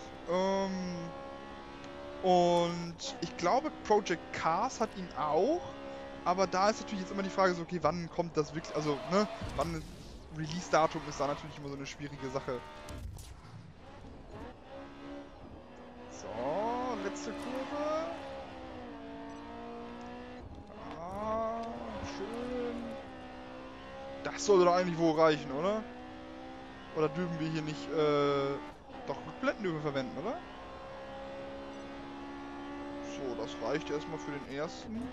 Und ich glaube Project Cars hat ihn auch, aber da ist natürlich jetzt immer die Frage so, okay, wann kommt das wirklich, also, ne, wann Release-Datum ist da natürlich immer so eine schwierige Sache. So, letzte Kurve. Ah, schön. Das sollte doch eigentlich wohl reichen, oder? Oder dürfen wir hier nicht, doch Rückblenden dürfen wir verwenden, oder? So, das reicht erstmal für den ersten.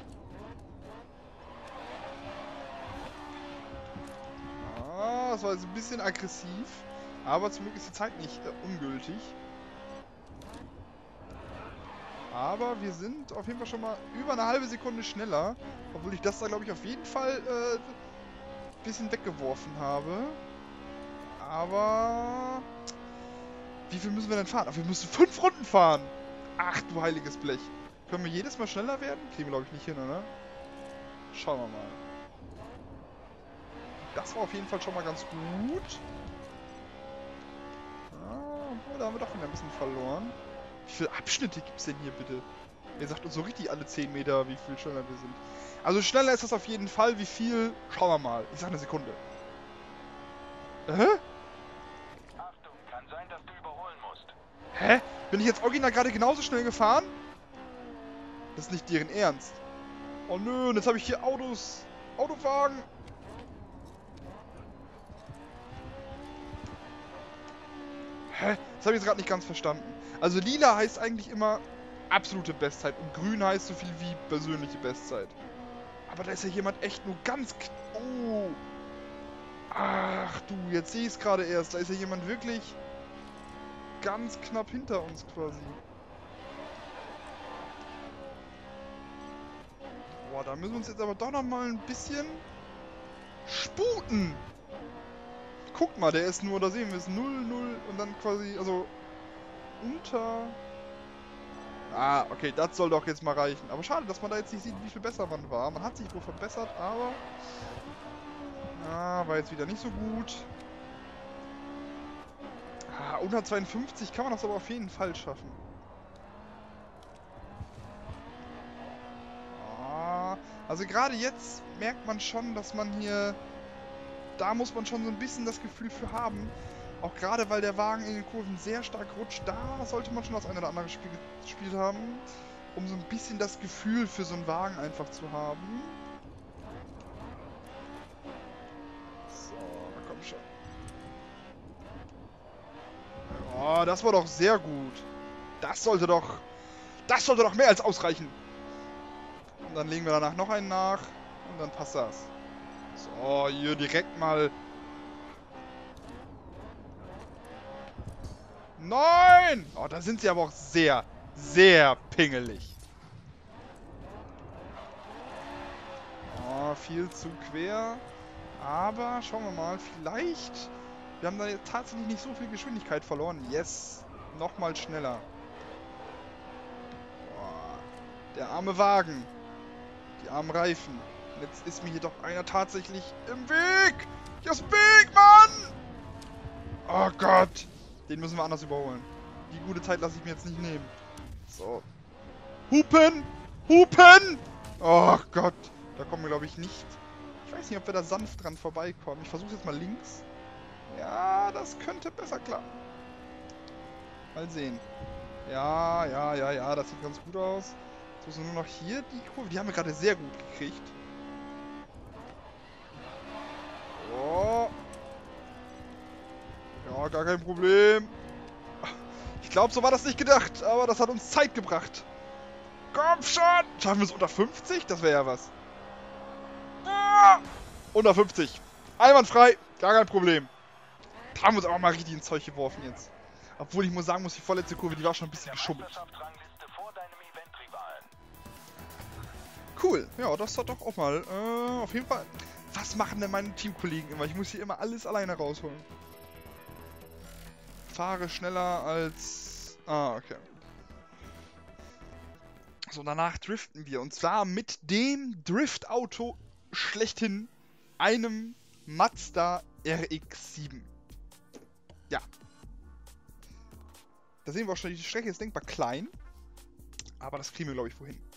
Ah, das war jetzt ein bisschen aggressiv. Aber zum Glück ist die Zeit nicht ungültig. Aber wir sind auf jeden Fall schon mal über eine halbe Sekunde schneller. Obwohl ich das da, glaube ich, auf jeden Fall ein bisschen weggeworfen habe. Aber... wie viel müssen wir denn fahren? Ach, wir müssen 5 Runden fahren. Ach, du heiliges Blech. Können wir jedes Mal schneller werden? Kriegen wir, glaube ich, nicht hin, oder? Schauen wir mal. Das war auf jeden Fall schon mal ganz gut. Ah, da haben wir doch wieder ein bisschen verloren. Wie viele Abschnitte gibt es denn hier bitte? Ihr sagt uns so richtig alle 10 Meter, wie viel schneller wir sind. Also schneller ist das auf jeden Fall. Wie viel? Schauen wir mal. Ich sag eine Sekunde. Achtung, kann sein, dass du überholen musst. Hä? Bin ich jetzt original gerade genauso schnell gefahren? Das ist nicht deren Ernst. Oh nö, und jetzt habe ich hier Autos. Autowagen. Hä? Das habe ich jetzt gerade nicht ganz verstanden. Also lila heißt eigentlich immer absolute Bestzeit und grün heißt so viel wie persönliche Bestzeit. Aber da ist ja jemand echt nur ganz... Oh. Ach du, jetzt sehe ich es gerade erst. Da ist ja jemand wirklich ganz knapp hinter uns quasi. Boah, da müssen wir uns jetzt aber doch nochmal ein bisschen sputen. Guck mal, der ist nur, da sehen wir es, 0, 0 und dann quasi, also unter... Ah, okay, das soll doch jetzt mal reichen. Aber schade, dass man da jetzt nicht sieht, wie viel besser man war. Man hat sich wohl verbessert, aber... Ah, war jetzt wieder nicht so gut. Ah, unter 52 kann man das aber auf jeden Fall schaffen. Ah, also gerade jetzt merkt man schon, dass man hier... Da muss man schon so ein bisschen das Gefühl für haben. Auch gerade, weil der Wagen in den Kurven sehr stark rutscht. Da sollte man schon das eine oder andere Spiel gespielt haben. Um so ein bisschen das Gefühl für so einen Wagen einfach zu haben. So, komm schon. Oh, das war doch sehr gut. Das sollte doch mehr als ausreichen. Und dann legen wir danach noch einen nach. Und dann passt das. So, hier direkt mal... Nein! Oh, da sind sie aber auch sehr, sehr pingelig. Oh, viel zu quer. Aber schauen wir mal, vielleicht... Wir haben da jetzt tatsächlich nicht so viel Geschwindigkeit verloren. Yes, nochmal schneller. Boah, der arme Wagen. Die armen Reifen. Und jetzt ist mir hier doch einer tatsächlich im Weg. Hier ist Weg, Mann! Oh Gott. Den müssen wir anders überholen. Die gute Zeit lasse ich mir jetzt nicht nehmen. So. Hupen! Hupen! Oh Gott. Da kommen wir, glaube ich, nicht. Ich weiß nicht, ob wir da sanft dran vorbeikommen. Ich versuche jetzt mal links. Ja, das könnte besser klappen. Mal sehen. Ja, das sieht ganz gut aus. Jetzt müssen wir nur noch hier die Kurve. Die haben wir gerade sehr gut gekriegt. Oh. Ja, gar kein Problem. Ich glaube, so war das nicht gedacht, aber das hat uns Zeit gebracht. Komm schon! Schaffen wir es unter 50? Das wäre ja was. Ah, unter 50. Einwandfrei, gar kein Problem. Da haben wir uns aber mal richtig ins Zeug geworfen jetzt. Obwohl ich muss sagen, die vorletzte Kurve, die war schon ein bisschen geschummelt. Cool, ja, das hat doch auch mal. Auf jeden Fall. Was machen denn meine Teamkollegen immer? Ich muss hier immer alles alleine rausholen. Fahre schneller als... Ah, okay. So, danach driften wir. Und zwar mit dem Driftauto schlechthin, einem Mazda RX-7. Ja. Da sehen wir auch schon, die Strecke ist denkbar klein. Aber das kriegen wir, glaube ich, wohin.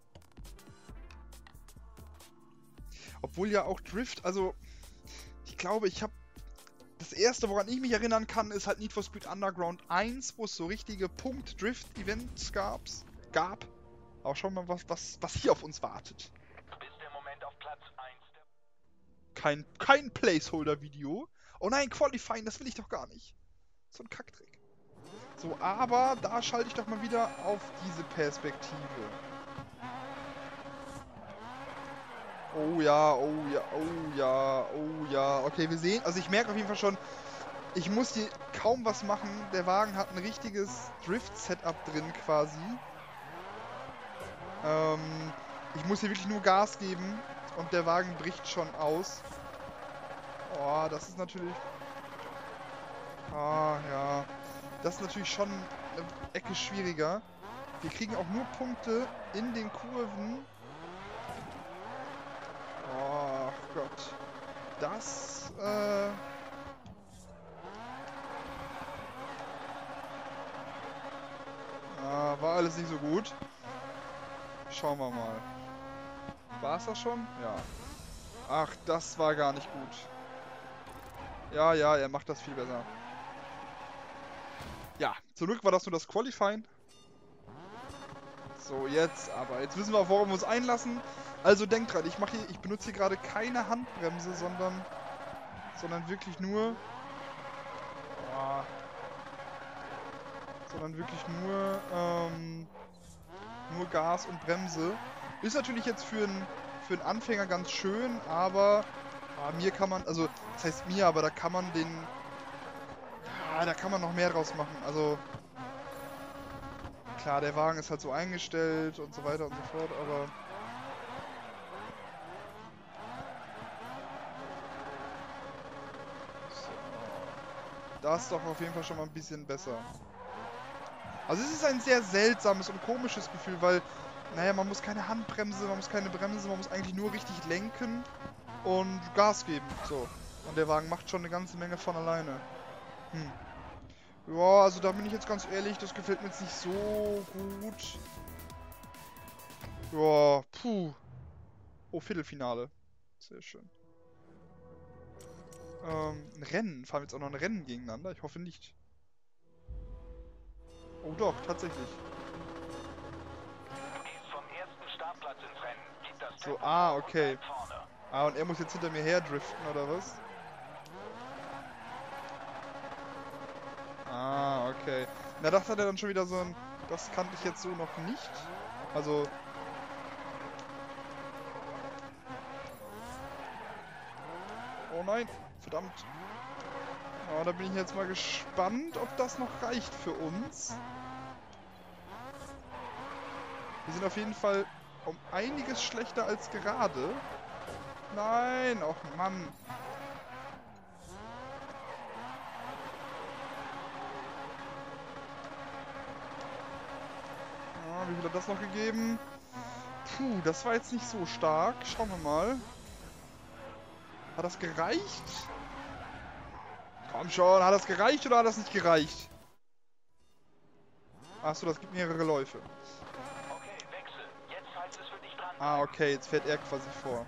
Obwohl ja auch Drift, also... Ich glaube, ich habe... Das erste, woran ich mich erinnern kann, ist halt Need for Speed Underground 1, wo es so richtige Punkt-Drift-Events gab. Aber schauen wir mal, was hier auf uns wartet. Du bist im Moment auf Platz 1. Kein Placeholder-Video. Oh nein, Qualifying, das will ich doch gar nicht. So ein Kacktrick. So, aber da schalte ich doch mal wieder auf diese Perspektive. Oh ja, oh ja, oh ja, oh ja. Okay, wir sehen, also ich merke auf jeden Fall schon, ich muss hier kaum was machen. Der Wagen hat ein richtiges Drift-Setup drin quasi. Ich muss hier wirklich nur Gas geben und der Wagen bricht schon aus. Oh, das ist natürlich... Ah, ja. Das ist natürlich schon eine Ecke schwieriger. Wir kriegen auch nur Punkte in den Kurven. Oh Gott. Das, war alles nicht so gut. Schauen wir mal. War es das schon? Ja. Ach, das war gar nicht gut. Ja, ja, er macht das viel besser. Ja, zum Glück war das nur das Qualifying. So, jetzt aber. Jetzt wissen wir auch, worauf wir uns einlassen. Also denkt dran, ich benutze hier gerade keine Handbremse, sondern wirklich nur... Boah, sondern wirklich nur Gas und Bremse. Ist natürlich jetzt für einen Anfänger ganz schön, aber mir kann man, also das heißt mir, aber da kann man da kann man noch mehr draus machen. Also klar, der Wagen ist halt so eingestellt und so weiter und so fort, aber so. Das ist doch auf jeden Fall schon mal ein bisschen besser. Also es ist ein sehr seltsames und komisches Gefühl, weil, naja, man muss keine Handbremse, man muss keine Bremse, man muss eigentlich nur richtig lenken und Gas geben. So. Und der Wagen macht schon eine ganze Menge von alleine. Ja, also da bin ich jetzt ganz ehrlich, das gefällt mir jetzt nicht so gut. Ja, puh. Oh, Viertelfinale. Sehr schön. Ein Rennen. Fahren wir jetzt auch noch ein Rennen gegeneinander? Ich hoffe nicht. Oh doch, tatsächlich. Du gehst vom ersten Startplatz ins Rennen. Gib das So, Tempo ah, vor und okay. bleib vorne. Ah, und er muss jetzt hinter mir her driften, oder was? Ah, okay. Na, das hat er dann schon wieder so ein... Das kannte ich jetzt so noch nicht. Also... Oh nein, verdammt. Oh, da bin ich jetzt mal gespannt, ob das noch reicht für uns. Wir sind auf jeden Fall um einiges schlechter als gerade. Nein, och Mann. Ah, wie viel hat das noch gegeben? Puh, das war jetzt nicht so stark. Schauen wir mal. Hat das gereicht? Komm schon, hat das gereicht oder hat das nicht gereicht? Achso, das gibt mehrere Läufe. Okay, wechsel. Jetzt heißt es für dich dran. Ah, okay, jetzt fährt er quasi vor.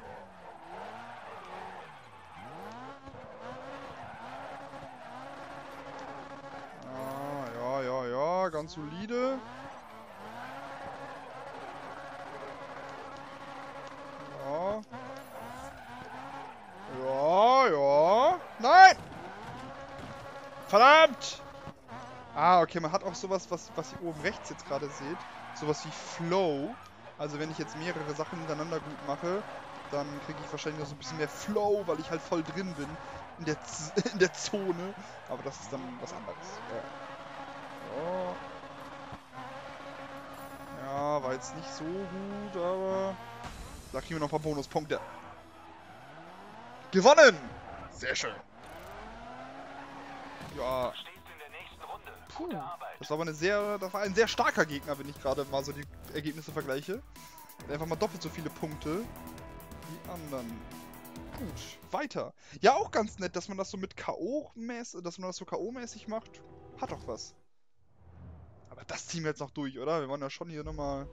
Ah, ja, ganz solide. Ja. Ja. Nein! Verdammt! Ah, okay, man hat auch sowas, was ihr oben rechts jetzt gerade seht. Sowas wie Flow. Also wenn ich jetzt mehrere Sachen hintereinander gut mache, dann kriege ich wahrscheinlich noch so ein bisschen mehr Flow, weil ich halt voll drin bin in der Zone. Aber das ist dann was anderes. Ja. Ja, war jetzt nicht so gut, aber da kriegen wir noch ein paar Bonuspunkte. Gewonnen! Sehr schön. Ja. Du stehst in der nächsten Runde. Puh, Gute Arbeit. das war ein sehr starker Gegner, wenn ich gerade mal so die Ergebnisse vergleiche. Hat einfach mal doppelt so viele Punkte wie die anderen. Gut, weiter. Ja, auch ganz nett, dass man das so mit K.O.-mäßig macht. Hat doch was. Aber das ziehen wir jetzt noch durch, oder? Wir wollen ja schon hier nochmal...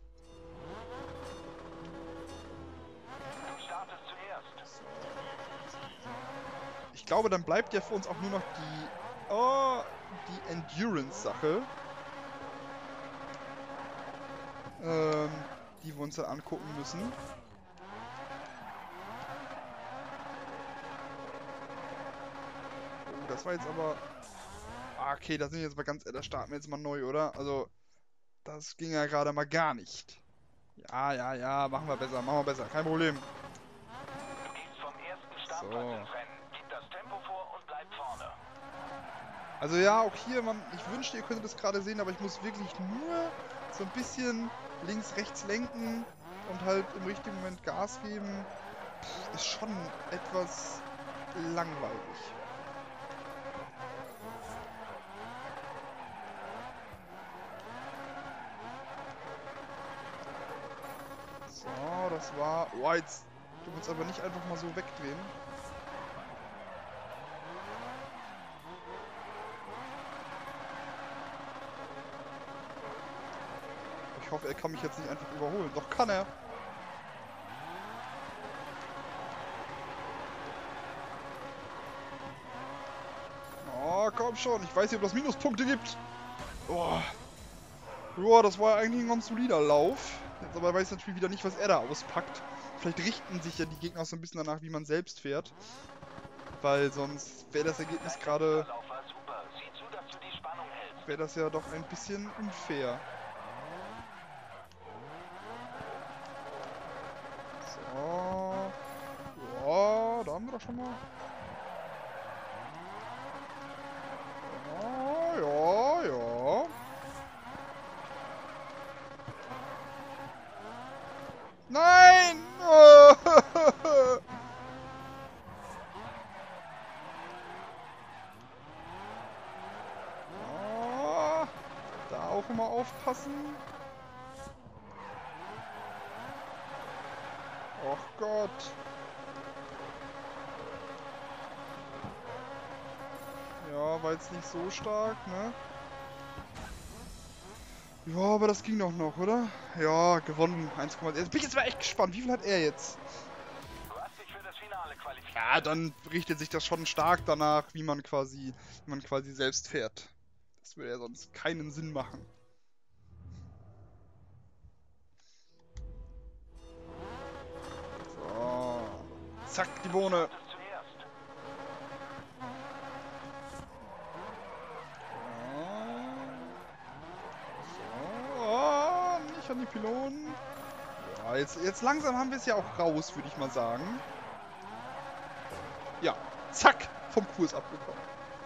Du startest zuerst. Ich glaube, dann bleibt ja für uns auch nur noch die Endurance-Sache. Die wir uns dann angucken müssen. Oh, das war jetzt aber... Ah, okay, da sind wir jetzt mal ganz... Da starten wir jetzt mal neu, oder? Also, das ging ja gerade mal gar nicht. Ja, machen wir besser. Kein Problem. Du gehst vom ersten Startplatz So. ins Rennen. Gib das Tempo vor und bleib vorne. Also ja, auch hier, ich wünschte, ihr könntet das gerade sehen, aber ich muss wirklich nur so ein bisschen links, rechts lenken und halt im richtigen Moment Gas geben. Ist schon etwas langweilig. So, das war... Oh, jetzt... Du willst aber nicht einfach mal so wegdrehen. Ich hoffe, er kann mich jetzt nicht einfach überholen. Doch kann er. Oh, komm schon. Ich weiß nicht, ob das Minuspunkte gibt. Oh. Ja, das war eigentlich ein ganz solider Lauf. Jetzt aber weiß ich natürlich wieder nicht, was er da auspackt. Vielleicht richten sich ja die Gegner auch so ein bisschen danach, wie man selbst fährt. Weil sonst wäre das Ergebnis gerade... wäre das ja doch ein bisschen unfair. So. Ja, da haben wir doch schon mal. Ja, ja, ja. Nein! Oh, da auch immer aufpassen. Och Gott. Ja, war jetzt nicht so stark, ne? Ja, aber das ging doch noch, oder? Ja, gewonnen. 1,1. Bin ich jetzt mal echt gespannt. Wie viel hat er jetzt? Du hast dich für das Finale qualifiziert. Ja, dann richtet sich das schon stark danach, wie man quasi selbst fährt. Das würde ja sonst keinen Sinn machen. So. Zack, die Bohne. Das zuerst. Oh, nicht an die Pylonen. Ja, jetzt langsam haben wir es ja auch raus, würde ich mal sagen. Ja, zack, vom Kurs abgekommen.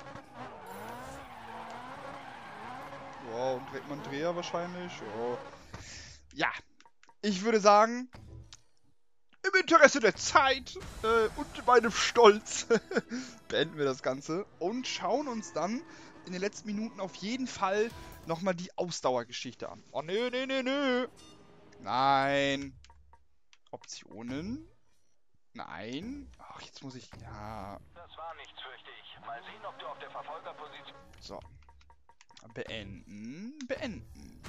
Ja, und direkt mal einen Dreher wahrscheinlich. Ja, ich würde sagen, im Interesse der Zeit und meinem Stolz beenden wir das Ganze und schauen uns dann in den letzten Minuten auf jeden Fall nochmal die Ausdauergeschichte an. Oh, nö, nö, nö, nö. Nein. Optionen. Nein. Ach, jetzt muss ich... Ja. Das war nichts, fürchte ich. Mal sehen, ob du auf der Verfolgerposition... So. Beenden. Beenden.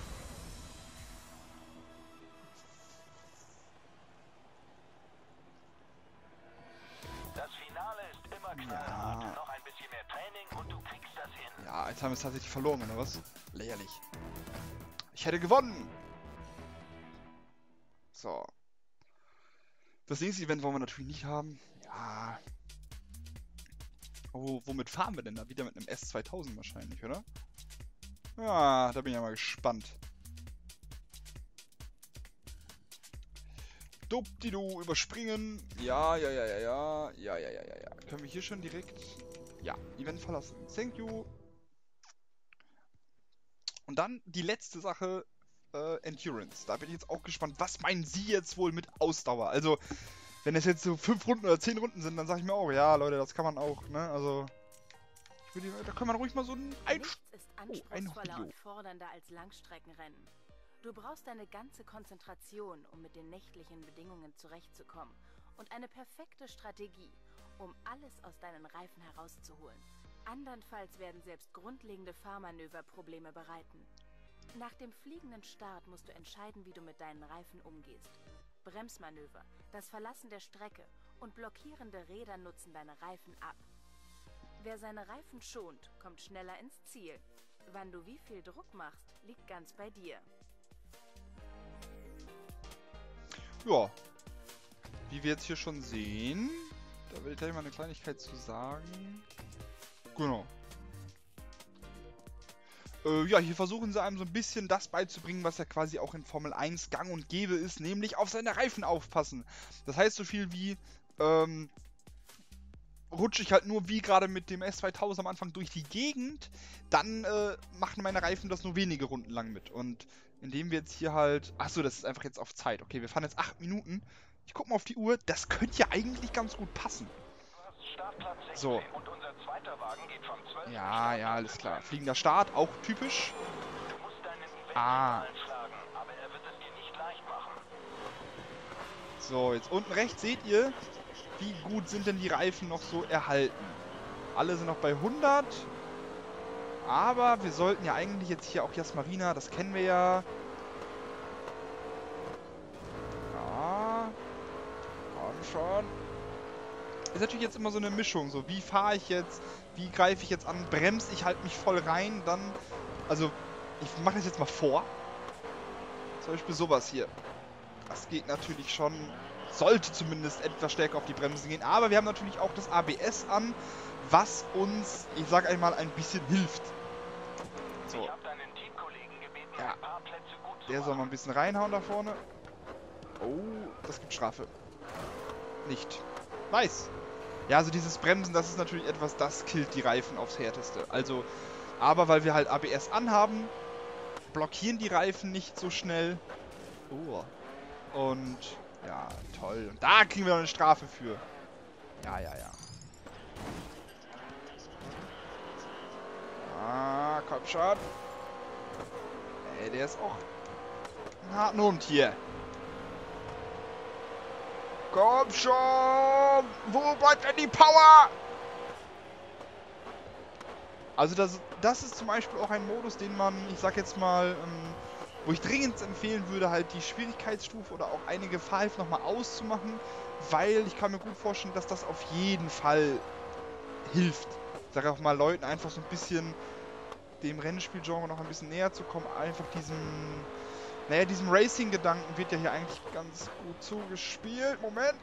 Das Finale ist immer knallhart. Ja. Noch ein bisschen mehr Training und du kriegst das hin. Ja, jetzt haben wir es tatsächlich verloren, oder was? Lächerlich. Ich hätte gewonnen. So. Das nächste Event wollen wir natürlich nicht haben. Ja. Oh, womit fahren wir denn da? Wieder mit einem S2000 wahrscheinlich, oder? Ja, da bin ich ja mal gespannt. Dupdidu, überspringen. Ja. Können wir hier schon direkt... Ja, Event verlassen. Thank you. Und dann die letzte Sache, Endurance. Da bin ich jetzt auch gespannt. Was meinen Sie jetzt wohl mit Ausdauer? Also, wenn es jetzt so 5 Runden oder 10 Runden sind, dann sage ich mir auch, ja, Leute, das kann man auch, ne? Also, da kann man ruhig mal so ein Nichts ist anspruchsvoller und fordernder als Langstreckenrennen. Du brauchst deine ganze Konzentration, um mit den nächtlichen Bedingungen zurechtzukommen. Und eine perfekte Strategie, um alles aus deinen Reifen herauszuholen. Andernfalls werden selbst grundlegende Fahrmanöver Probleme bereiten. Nach dem fliegenden Start musst du entscheiden, wie du mit deinen Reifen umgehst. Bremsmanöver, das Verlassen der Strecke und blockierende Räder nutzen deine Reifen ab. Wer seine Reifen schont, kommt schneller ins Ziel. Wann du wie viel Druck machst, liegt ganz bei dir. Ja. Wie wir jetzt hier schon sehen, da will ich gleich mal eine Kleinigkeit zu sagen. Genau. Ja, hier versuchen sie einem so ein bisschen das beizubringen, was ja quasi auch in Formel 1 gang und gäbe ist, nämlich auf seine Reifen aufpassen. Das heißt so viel wie, rutsche ich halt nur wie gerade mit dem S2000 am Anfang durch die Gegend, dann machen meine Reifen das nur wenige Runden lang mit. Und indem wir jetzt hier halt... Achso, das ist einfach jetzt auf Zeit. Okay, wir fahren jetzt 8 Minuten. Ich guck mal auf die Uhr. Das könnte ja eigentlich ganz gut passen. Startplatz 16 So. und unser zweiter Wagen geht vom 12. Ja, alles klar. Fliegender Start, auch typisch. Du musst deinen Event schlagen, aber er wird es dir nicht leicht machen. So, jetzt unten rechts seht ihr, wie gut sind denn die Reifen noch so erhalten. Alle sind noch bei 100. Aber wir sollten ja eigentlich jetzt hier auch Yas Marina, das kennen wir ja. schon. Ist natürlich jetzt immer so eine Mischung. So, wie fahre ich jetzt? Wie greife ich jetzt an? Bremse ich halt mich voll rein? Dann, also, ich mache das jetzt mal vor. Zum Beispiel sowas hier. Das geht natürlich schon, sollte zumindest etwas stärker auf die Bremsen gehen. Aber wir haben natürlich auch das ABS an, was uns, ich sag einmal, ein bisschen hilft. So. Ich hab deinen Teamkollegen gebeten, Ja. ein paar Plätze gut zu Der soll mal machen. ein bisschen reinhauen da vorne. Oh, das gibt Strafe. Nicht. Nice. Ja, also dieses Bremsen, das ist natürlich etwas, das killt die Reifen aufs Härteste. Also, aber weil wir halt ABS anhaben, blockieren die Reifen nicht so schnell. Oh. Und, ja, toll. Und da kriegen wir noch eine Strafe für. Ja, ja, ja. Ah, komm schon. Ey, der ist auch ein harten Hund hier. Komm schon! Wo bleibt denn die Power? Also das ist zum Beispiel auch ein Modus, den man, ich sag jetzt mal, wo ich dringend empfehlen würde, halt die Schwierigkeitsstufe oder auch einige Fahrhilfen nochmal auszumachen, weil ich kann mir gut vorstellen, dass das auf jeden Fall hilft. Ich sage auch mal Leuten einfach so ein bisschen dem Rennspielgenre noch ein bisschen näher zu kommen, einfach diesem Racing-Gedanken wird ja hier eigentlich ganz gut zugespielt. Moment.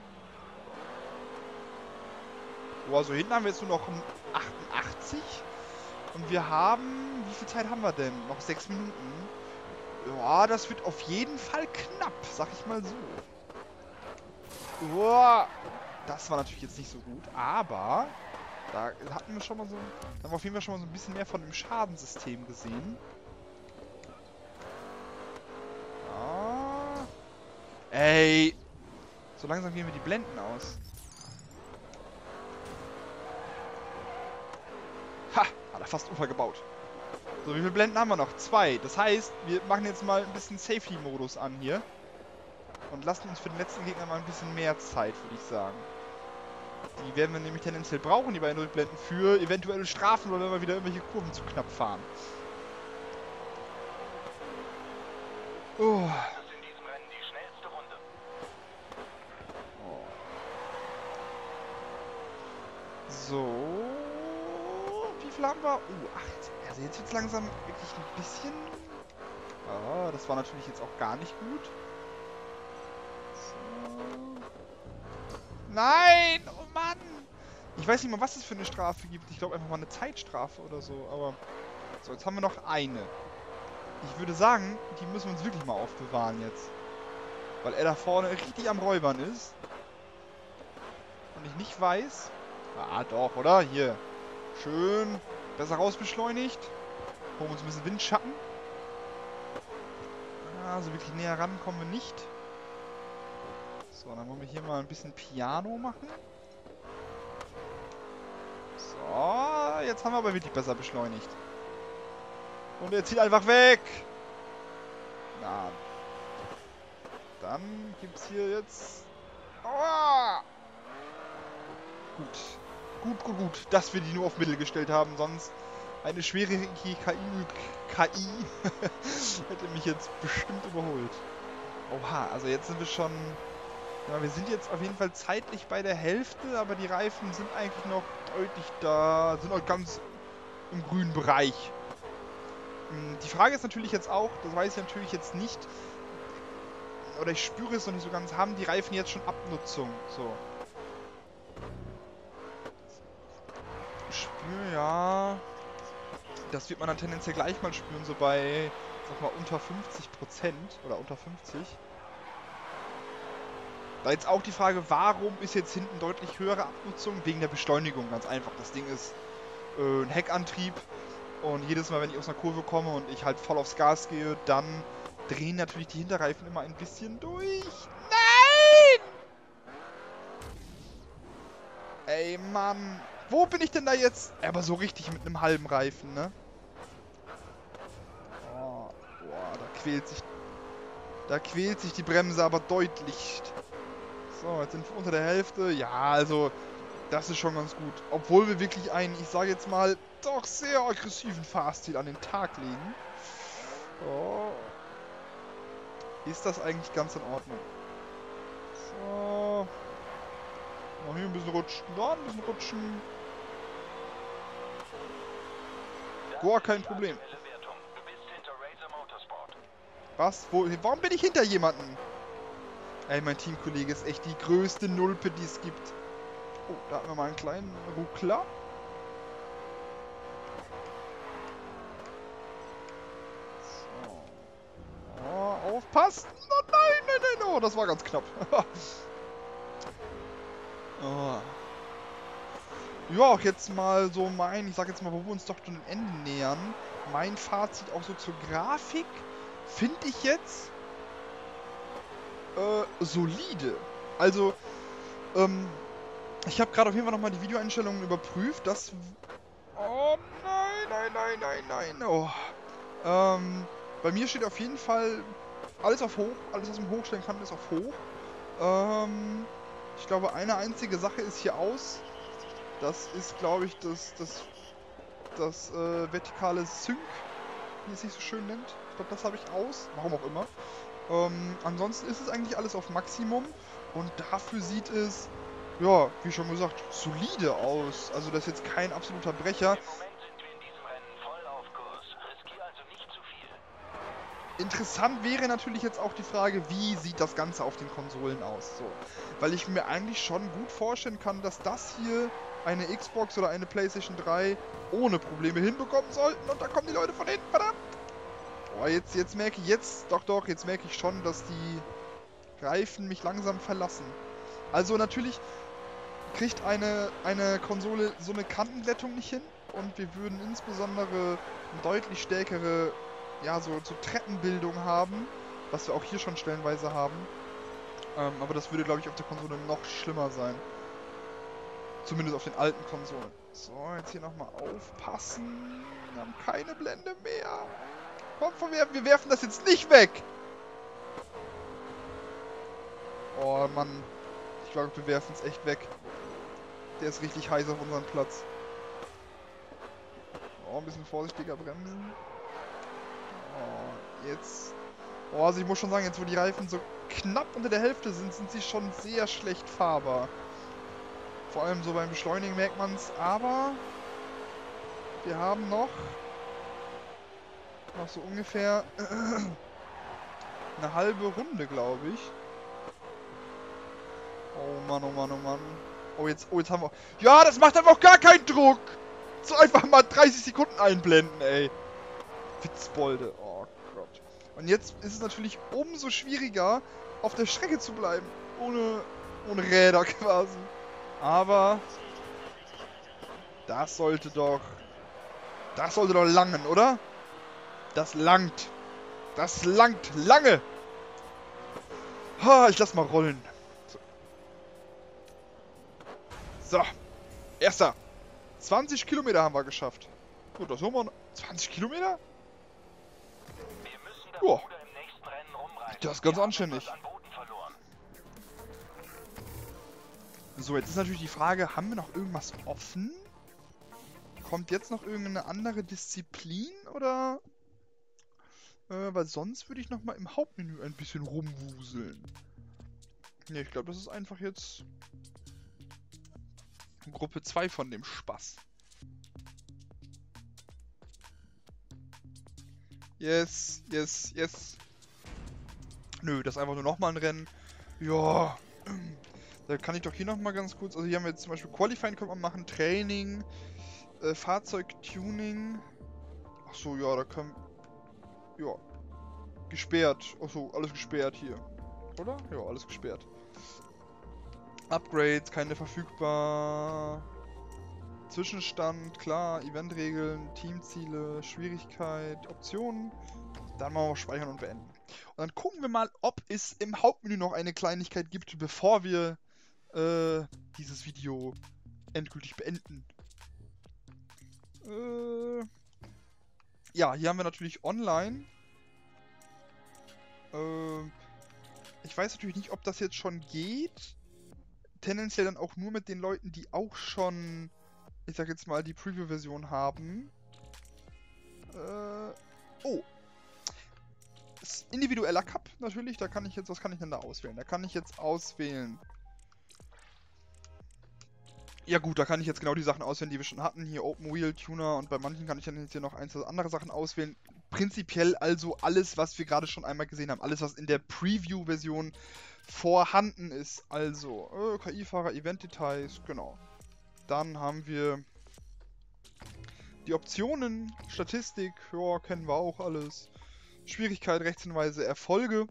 Oh, also hinten haben wir jetzt nur noch 88. Und wir haben, wie viel Zeit haben wir denn? Noch 6 Minuten. Ja, das wird auf jeden Fall knapp, sag ich mal so. Uah, das war natürlich jetzt nicht so gut, aber da hatten wir schon mal so, da haben wir auf jeden Fall schon mal so ein bisschen mehr von dem Schadensystem gesehen. Ja. Ey, so langsam gehen wir die Blenden aus. Ha, hat er fast Ufer gebaut. So, wie viele Blenden haben wir noch? 2. Das heißt, wir machen jetzt mal ein bisschen Safety-Modus an hier. Und lassen uns für den letzten Gegner mal ein bisschen mehr Zeit, würde ich sagen. Die werden wir nämlich tendenziell brauchen, die beiden Rückblenden, für eventuelle Strafen oder wenn wir wieder irgendwelche Kurven zu knapp fahren. Oh. Das ist in diesem Rennen die schnellste Runde. So. Wie viel haben wir? 8. Also jetzt wird es langsam wirklich ein bisschen... Oh, das war natürlich jetzt auch gar nicht gut. So. Nein! Oh Mann! Ich weiß nicht mal, was es für eine Strafe gibt. Ich glaube einfach mal eine Zeitstrafe oder so. Aber... So, jetzt haben wir noch eine. Ich würde sagen, die müssen wir uns wirklich mal aufbewahren jetzt. Weil er da vorne richtig am Räubern ist. Und ich nicht weiß... Ah, doch, oder? Hier. Schön. Besser rausbeschleunigt. Holen uns ein bisschen Windschatten. Also wirklich näher ran kommen wir nicht. So, dann wollen wir hier mal ein bisschen Piano machen. So, jetzt haben wir aber wirklich besser beschleunigt. Und er zieht einfach weg. Na. Dann gibt's hier jetzt... Aua! Gut, dass wir die nur auf Mittel gestellt haben, sonst eine schwere KI hätte mich jetzt bestimmt überholt. Oha, also jetzt sind wir schon... Ja, wir sind jetzt auf jeden Fall zeitlich bei der Hälfte, aber die Reifen sind eigentlich noch deutlich da, sind noch ganz im grünen Bereich. Die Frage ist natürlich jetzt auch, das weiß ich natürlich jetzt nicht, oder ich spüre es noch nicht so ganz, haben die Reifen jetzt schon Abnutzung? So. Spür, ja. Das wird man dann tendenziell gleich mal spüren, so bei, sag mal, unter 50% oder unter 50. Da jetzt auch die Frage, warum ist jetzt hinten deutlich höhere Abnutzung? Wegen der Beschleunigung, ganz einfach. Das Ding ist ein Heckantrieb und jedes Mal, wenn ich aus einer Kurve komme und ich halt voll aufs Gas gehe, dann drehen natürlich die Hinterreifen immer ein bisschen durch. Nein! Ey, Mann. Wo bin ich denn da jetzt? Aber so richtig mit einem halben Reifen, ne? Oh, boah, da quält sich die Bremse aber deutlich. So, jetzt sind wir unter der Hälfte. Ja, also, das ist schon ganz gut. Obwohl wir wirklich einen, ich sage jetzt mal, doch sehr aggressiven Fahrstil an den Tag legen. Oh. Ist das eigentlich ganz in Ordnung? So. Oh, hier ein bisschen rutschen, da ein bisschen rutschen. Gar kein Problem. Du bist hinter Razer Motorsport. Was? Warum bin ich hinter jemanden? Ey, mein Teamkollege ist echt die größte Nulpe, die es gibt. Oh, da hatten wir mal einen kleinen Ruckler. So. Oh, aufpassen! Oh, nein, nein, nein! Oh, das war ganz knapp. Oh. Ja, auch jetzt mal so ich sag jetzt mal, wo wir uns doch dem Ende nähern. Mein Fazit auch so zur Grafik finde ich jetzt solide. Also, ich habe gerade auf jeden Fall nochmal die Videoeinstellungen überprüft. Oh nein, nein, nein, nein, nein. Oh. Bei mir steht auf jeden Fall alles auf hoch. Alles, was man hochstellen kann, ist auf hoch. Ich glaube, eine einzige Sache ist hier aus. Das ist, glaube ich, das vertikale Sync, wie es sich so schön nennt. Ich glaube, das habe ich aus. Warum auch immer. Ansonsten ist es eigentlich alles auf Maximum. Und dafür sieht es, ja, wie schon gesagt, solide aus. Also das ist jetzt kein absoluter Brecher. Im Moment sind wir in diesem Rennen voll auf Kurs. Riskier also nicht zu viel. Interessant wäre natürlich jetzt auch die Frage, wie sieht das Ganze auf den Konsolen aus? So. Weil ich mir eigentlich schon gut vorstellen kann, dass das hier eine Xbox oder eine PlayStation 3 ohne Probleme hinbekommen sollten. Und da kommen die Leute von hinten, verdammt! Oh, jetzt merke ich, jetzt merke ich schon, dass die Reifen mich langsam verlassen. Also natürlich kriegt eine Konsole so eine Kantenglättung nicht hin. Und wir würden insbesondere eine deutlich stärkere, ja, so Treppenbildung haben. Was wir auch hier schon stellenweise haben. Aber das würde, glaube ich, auf der Konsole noch schlimmer sein. Zumindest auf den alten Konsolen. So, jetzt hier nochmal aufpassen. Wir haben keine Blende mehr. Komm, wir werfen das jetzt nicht weg. Oh, Mann. Ich glaube, wir werfen es echt weg. Der ist richtig heiß auf unserem Platz. Oh, ein bisschen vorsichtiger bremsen. Oh, jetzt. Oh, also ich muss schon sagen, jetzt wo die Reifen so knapp unter der Hälfte sind, sind sie schon sehr schlecht fahrbar. Vor allem so beim Beschleunigen merkt man es, aber wir haben noch so ungefähr eine halbe Runde, glaube ich. Oh Mann, oh Mann, oh Mann. Oh, jetzt haben wir... Ja, das macht einfach gar keinen Druck! So einfach mal 30 Sekunden einblenden, ey. Witzbolde. Oh Gott. Und jetzt ist es natürlich umso schwieriger, auf der Strecke zu bleiben. Ohne Räder quasi. Aber das sollte doch langen, oder? Das langt. Das langt lange. Ha, ich lass mal rollen. So. Erster. 20 Kilometer haben wir geschafft. Gut, das haben wir. 20 Kilometer? Wir müssen das Joa. Ruder im nächsten Rennen rumreißen. Das ist ganz Wir haben anständig. etwas an Boden verloren. So, jetzt ist natürlich die Frage, haben wir noch irgendwas offen? Kommt jetzt noch irgendeine andere Disziplin, oder? Weil sonst würde ich nochmal im Hauptmenü ein bisschen rumwuseln. Ne, ich glaube, das ist einfach jetzt Gruppe 2 von dem Spaß. Yes, yes, yes. Nö, das ist einfach nur nochmal ein Rennen. Ja. Da kann ich doch hier nochmal ganz kurz... Also hier haben wir jetzt zum Beispiel Qualifying können wir machen, Training, Fahrzeugtuning. Achso, ja, da können... Ja. Gesperrt. Achso, alles gesperrt hier. Oder? Ja, alles gesperrt. Upgrades, keine verfügbar. Zwischenstand, klar. Eventregeln, Teamziele, Schwierigkeit, Optionen. Dann machen wir speichern und beenden. Und dann gucken wir mal, ob es im Hauptmenü noch eine Kleinigkeit gibt, bevor wir dieses Video endgültig beenden. Ja, hier haben wir natürlich online. Ich weiß natürlich nicht, ob das jetzt schon geht. Tendenziell dann auch nur mit den Leuten, die auch schon, ich sag jetzt mal, die Preview-Version haben. Oh. Individueller Cup natürlich, da kann ich jetzt, was kann ich denn da auswählen? Da kann ich jetzt auswählen Ja gut, da kann ich jetzt genau die Sachen auswählen, die wir schon hatten. Hier Open Wheel, Tuner und bei manchen kann ich dann jetzt hier noch ein, zwei andere Sachen auswählen. Prinzipiell also alles, was wir gerade schon einmal gesehen haben. Alles, was in der Preview-Version vorhanden ist. Also KI-Fahrer, Event-Details, genau. Dann haben wir die Optionen, Statistik, ja, kennen wir auch alles. Schwierigkeit, Rechtshinweise, Erfolge.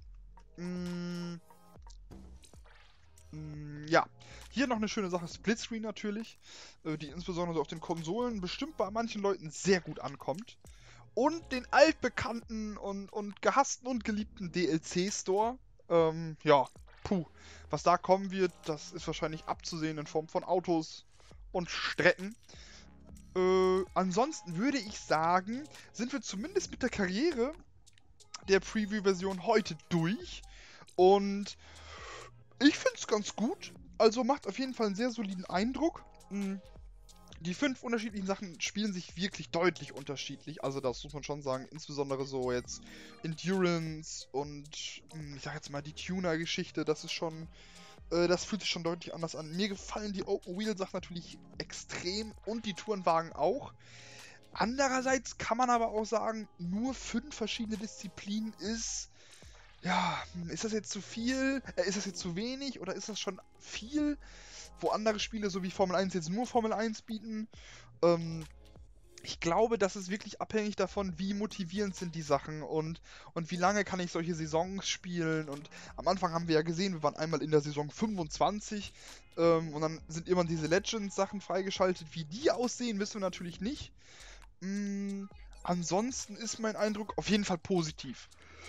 Ja, hier noch eine schöne Sache, Splitscreen natürlich, die insbesondere so auf den Konsolen bestimmt bei manchen Leuten sehr gut ankommt. Und den altbekannten und gehassten und geliebten DLC-Store. Ja, puh, was da kommen wird, das ist wahrscheinlich abzusehen in Form von Autos und Strecken. Ansonsten würde ich sagen, sind wir zumindest mit der Karriere der Preview-Version heute durch. Und ich finde es ganz gut. Also macht auf jeden Fall einen sehr soliden Eindruck. Die 5 unterschiedlichen Sachen spielen sich wirklich deutlich unterschiedlich. Also das muss man schon sagen. Insbesondere so jetzt Endurance und ich sag jetzt mal die Tuner-Geschichte. Das ist schon... das fühlt sich schon deutlich anders an. Mir gefallen die Open-Wheel-Sachen natürlich extrem und die Tourenwagen auch. Andererseits kann man aber auch sagen, nur 5 verschiedene Disziplinen ist... Ja, ist das jetzt zu viel? Ist das jetzt zu wenig? Oder ist das schon viel? Wo andere Spiele, so wie Formel 1, jetzt nur Formel 1 bieten. Ich glaube, das ist wirklich abhängig davon, wie motivierend sind die Sachen und wie lange kann ich solche Saisons spielen. Und am Anfang haben wir ja gesehen, wir waren einmal in der Saison 25 und dann sind irgendwann diese Legends-Sachen freigeschaltet. Wie die aussehen, wissen wir natürlich nicht. Ansonsten ist mein Eindruck auf jeden Fall positiv.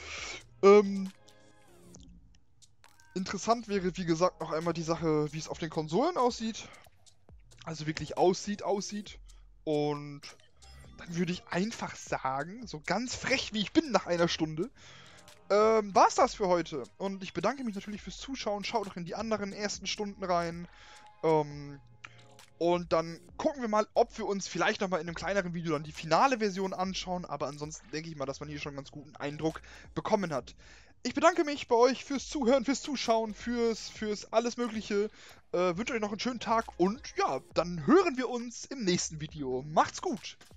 Interessant wäre, wie gesagt, noch einmal die Sache, wie es auf den Konsolen aussieht. Also wirklich aussieht. Und dann würde ich einfach sagen, so ganz frech wie ich bin nach einer Stunde, war's das für heute. Und ich bedanke mich natürlich fürs Zuschauen. Schaut doch in die anderen ersten Stunden rein. Und dann gucken wir mal, ob wir uns vielleicht nochmal in einem kleineren Video dann die finale Version anschauen. Aber ansonsten denke ich mal, dass man hier schon einen ganz guten Eindruck bekommen hat. Ich bedanke mich bei euch fürs Zuhören, fürs Zuschauen, fürs alles Mögliche. Wünsche euch noch einen schönen Tag und ja, dann hören wir uns im nächsten Video. Macht's gut!